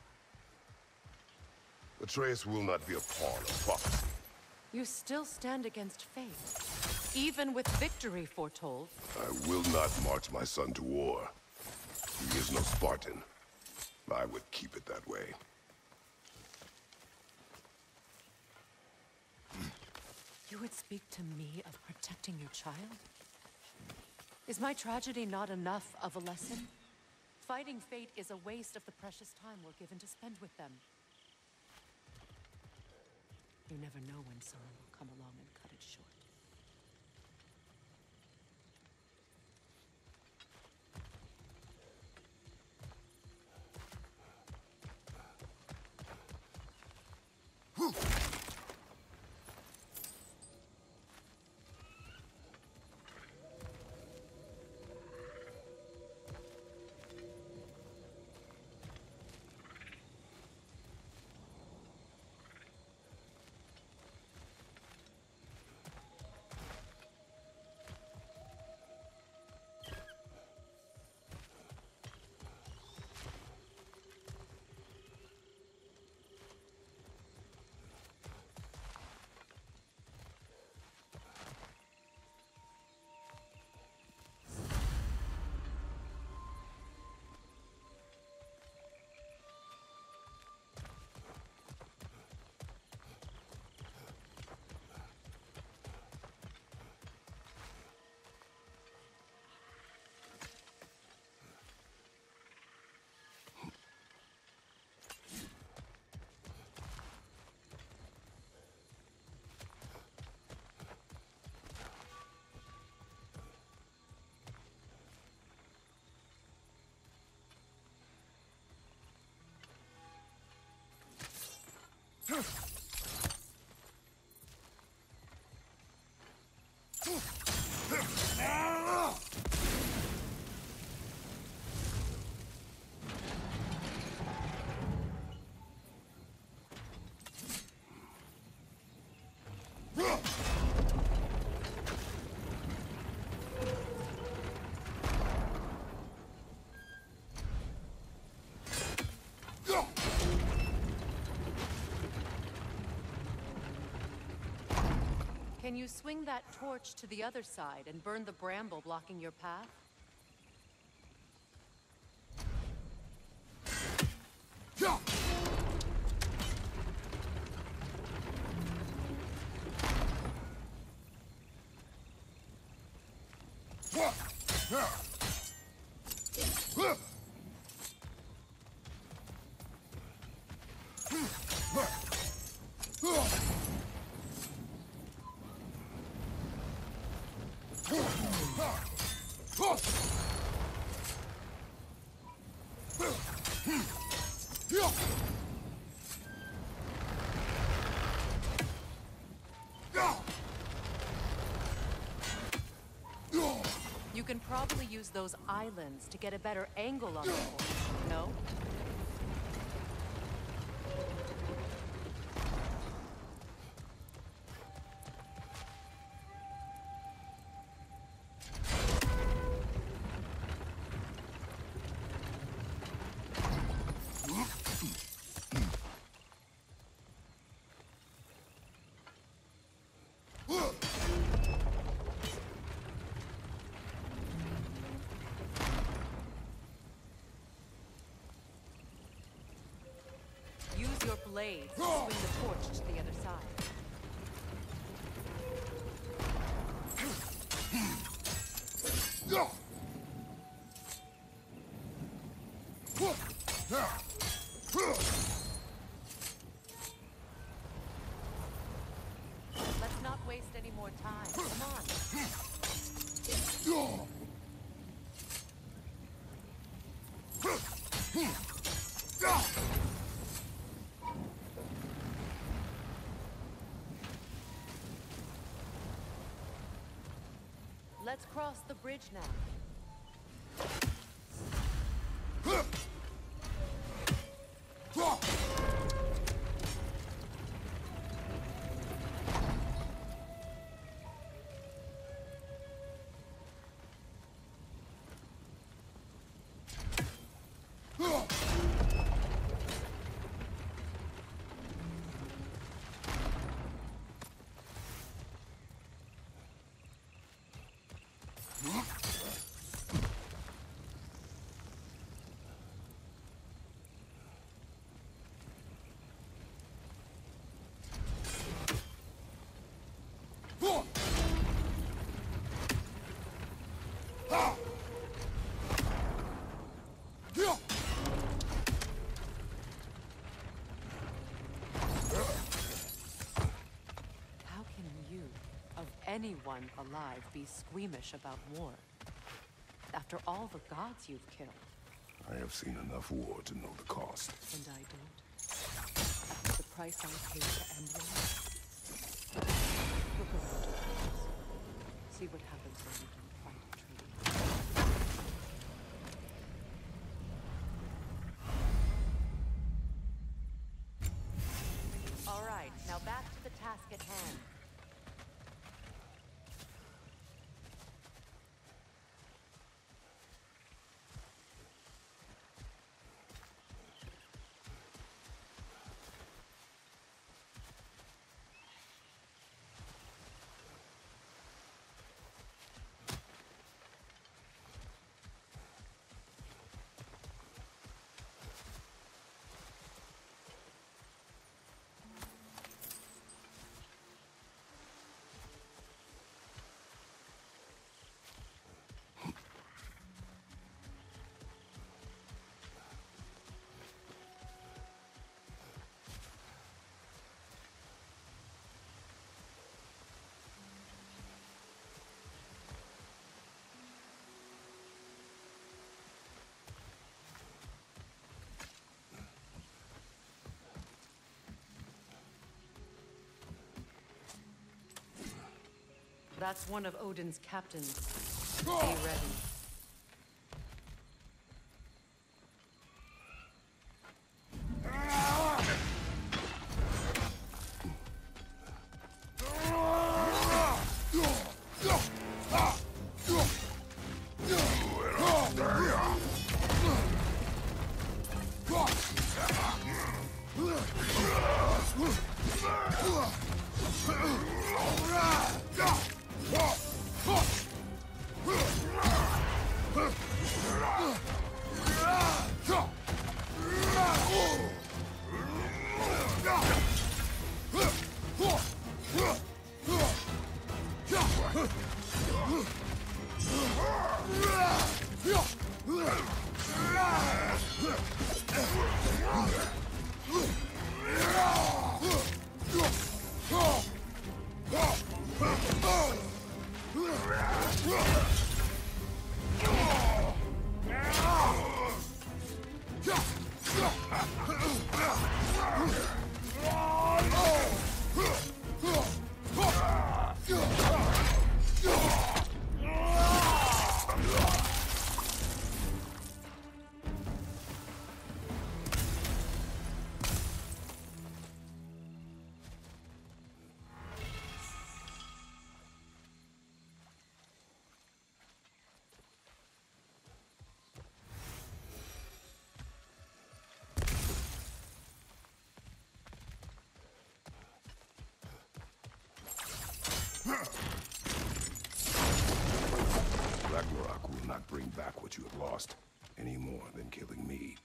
Atreus will not be a pawn of prophecy. You still stand against fate, even with victory foretold. I will not march my son to war. He is no Spartan. I would keep it that way. You would speak to me of protecting your child? Is my tragedy not enough of a lesson? Fighting fate is a waste of the precious time we're given to spend with them. You never know when someone will come along and cut it short. Can you swing that torch to the other side and burn the bramble blocking your path? You can probably use those islands to get a better angle on the torch, no? your blades to swing the torch to the other side. Let's not waste any more time. Come on. Let's cross the bridge now. Anyone alive be squeamish about war? After all the gods you've killed. I have seen enough war to know the cost. And I don't. The price I paid to end war. Look around your place. See what happens when you don't find a treaty. All right, now back to the task at hand. That's one of Odin's captains. Be ready.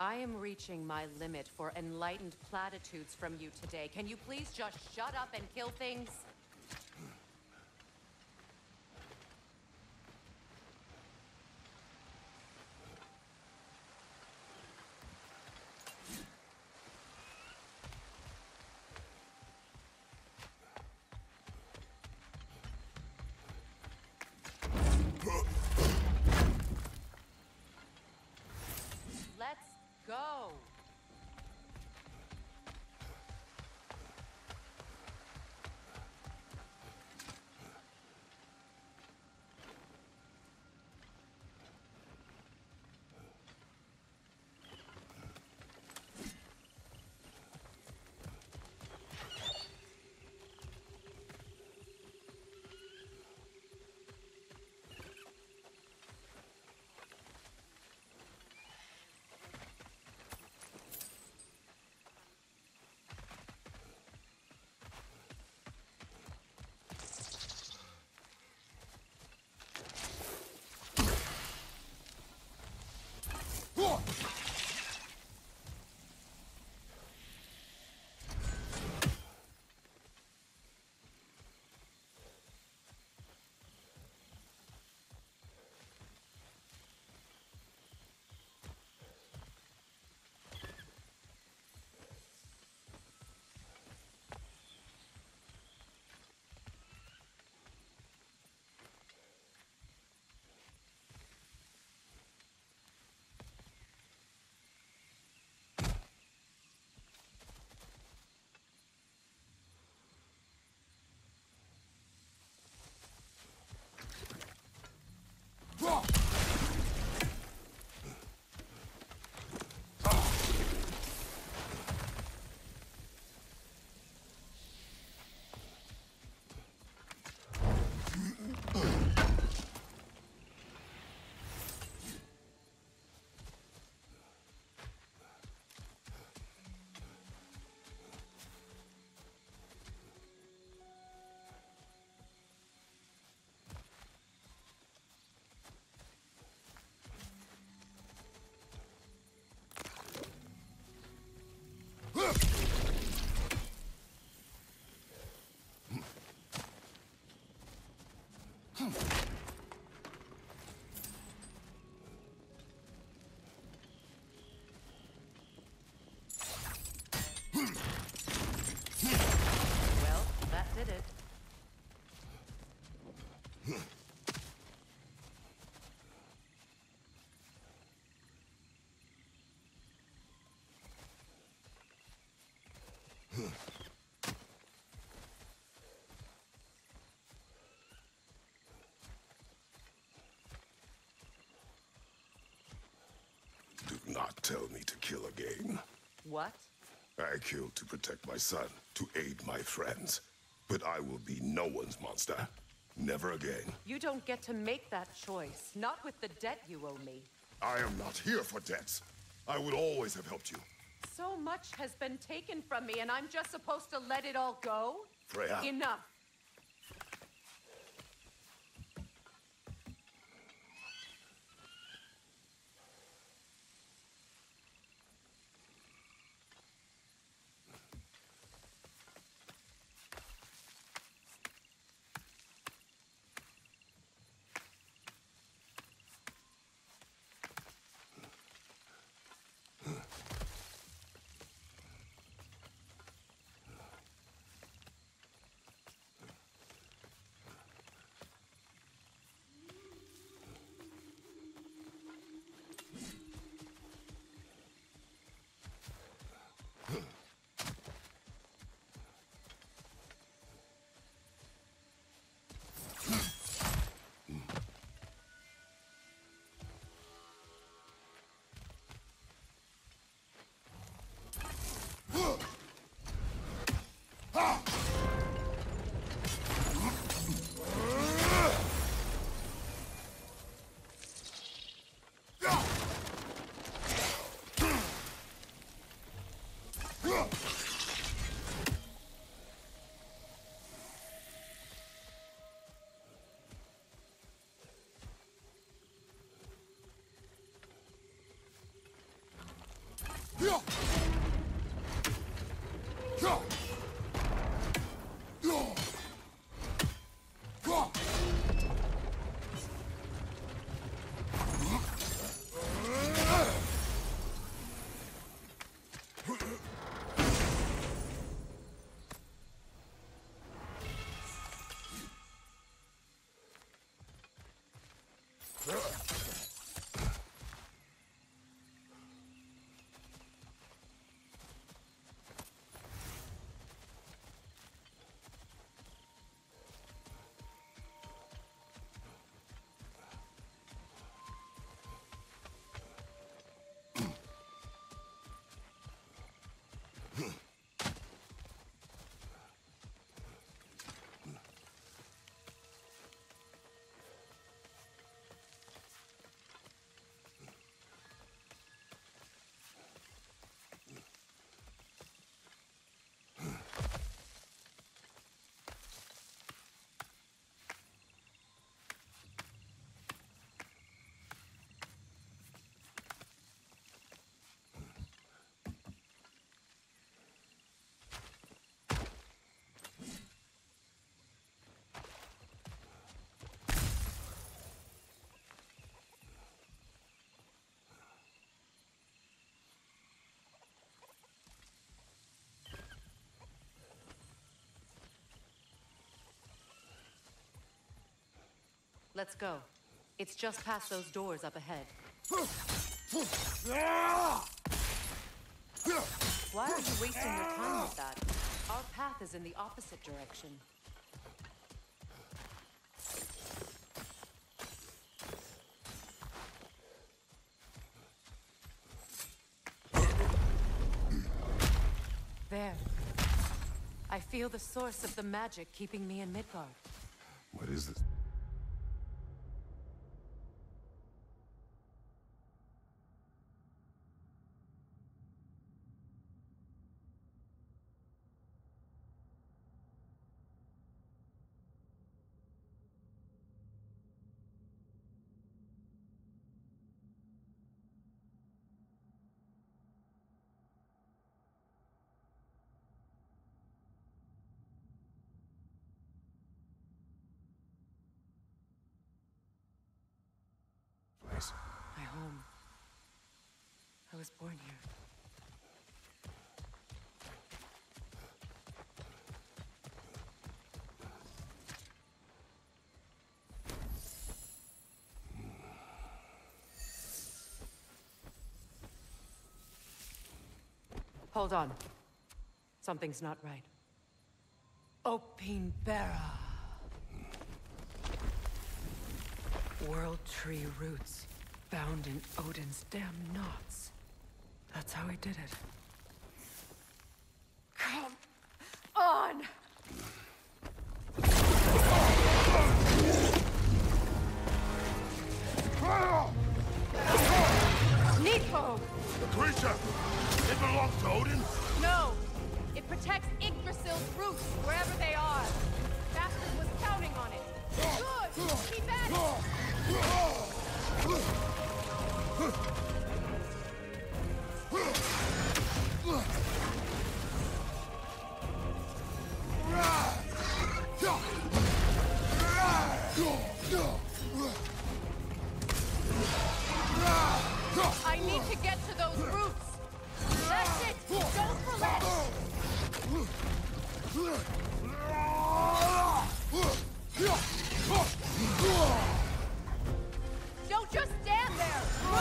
I am reaching my limit for enlightened platitudes from you today. Can you please just shut up and kill things? Let's go! Well, that did it. Do not tell me to kill again. What? I killed to protect my son, to aid my friends. But I will be no one's monster. Never again. You don't get to make that choice. Not with the debt you owe me. I am not here for debts. I would always have helped you. So much has been taken from me, and I'm just supposed to let it all go? Freya. Enough. Let's go. It's just past those doors up ahead. Why are you wasting your time with that? Our path is in the opposite direction. There. I feel the source of the magic keeping me in Midgard. What is this? My home. I was born here. Hold on. Something's not right. Fimbulwinter. World tree roots, bound in Odin's damn knots. That's how he did it. Come on! Nico! The creature! It belongs to Odin? No! It protects Yggdrasil's roots, wherever they are. Bastard was counting on it. Good! Keep at it! I need to get to those roots! That's it! Don't relent! Don't just stand there!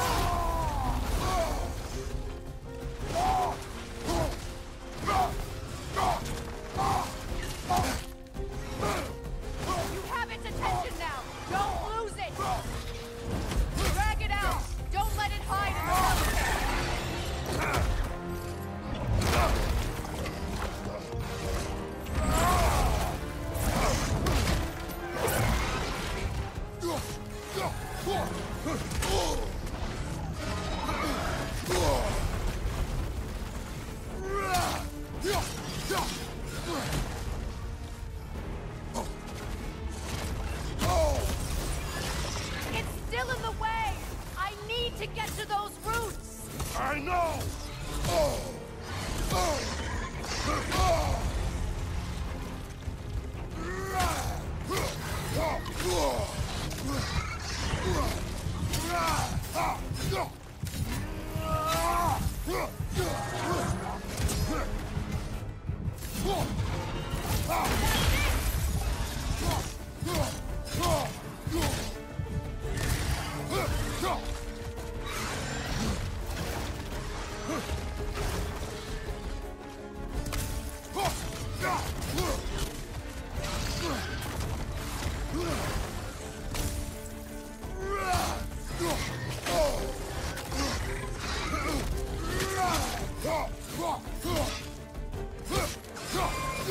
You have its attention now! Don't lose it! Drag it out! Don't let it hide in the skeleton!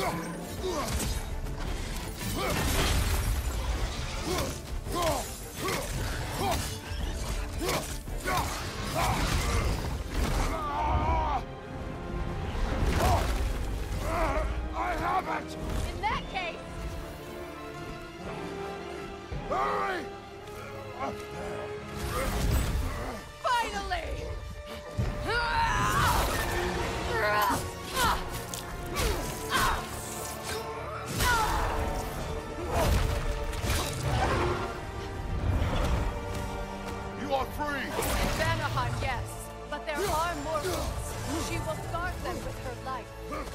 I have it! In that case, Hurry! finally! You are free! Vanaheim, yes. But there are more rules. She will guard them with her life.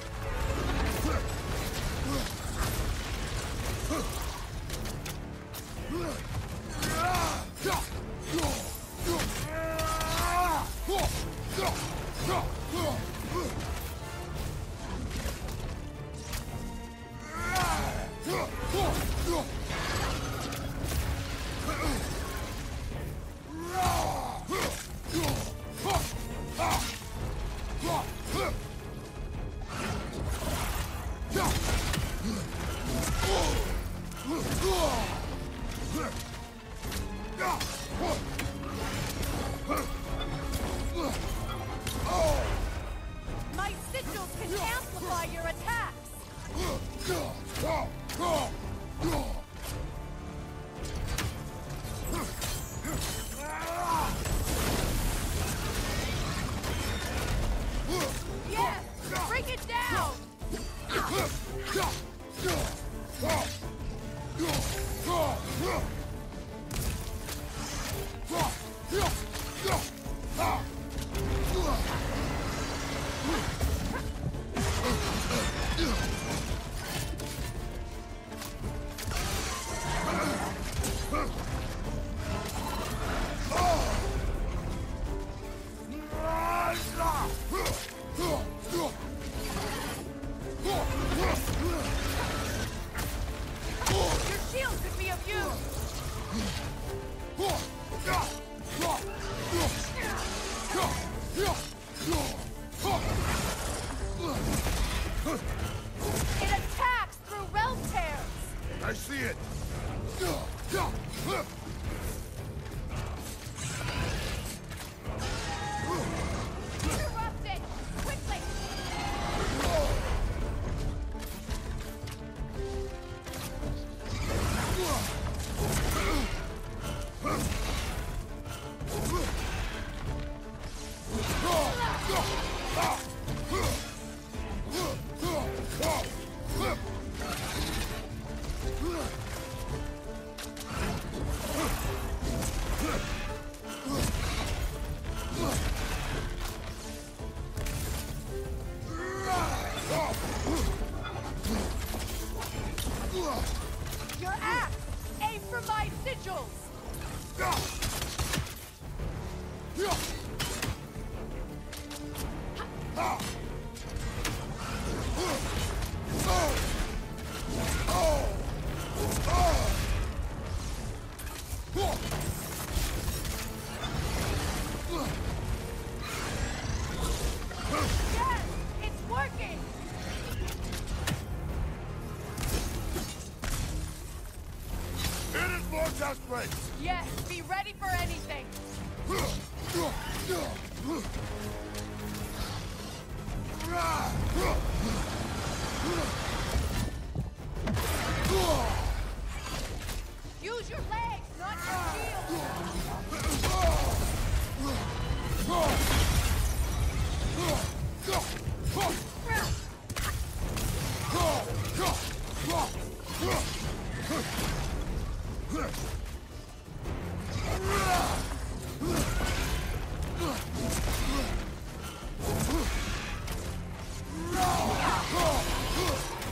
My sigils can amplify your attacks! Yes! Bring it down! Your shield could be of use! It attacks through realm tears! I see it! Interrupt it! Quickly! Your axe! Aim for my sigils! Yes! It's working! It is more desperate! Yes, be ready for anything! Use your legs, not your shield!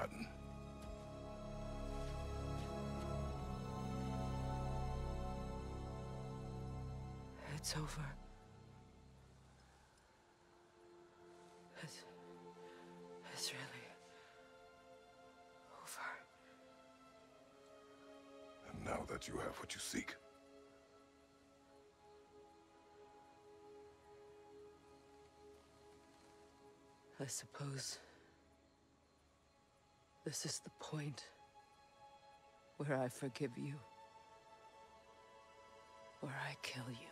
forgotten. It's over. It's really over. And now that you have what you seek, I suppose this is the point where I forgive you, or I kill you.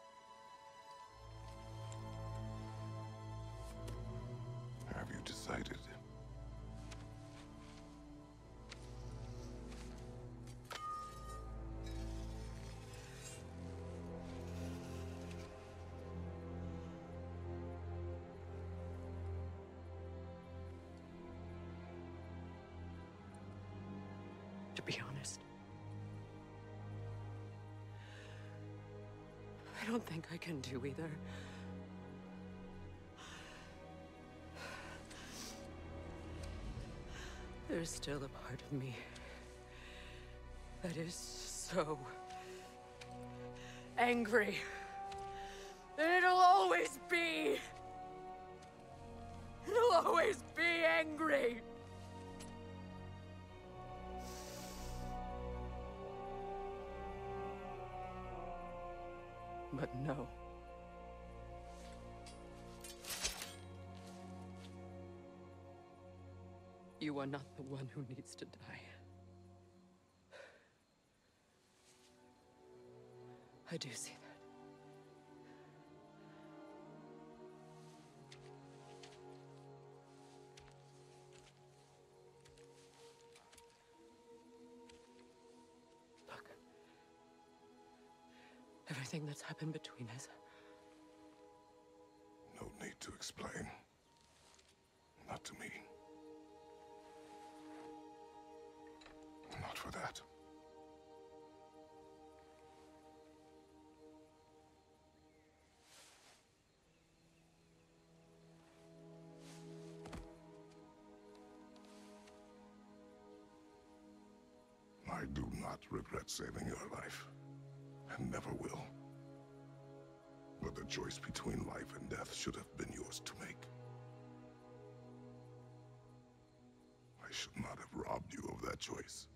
have you decided? To be honest, I don't think I can do either. There's still a part of me that is so angry. And it'll always be. It'll always be angry. But no. You are not the one who needs to die. I do see that. Look. Everything that's happened between us. No need to explain. Not to me. Not for that. I do not regret saving your life, and never will. But the choice between life and death should have been yours to make. I should not have robbed you of that choice.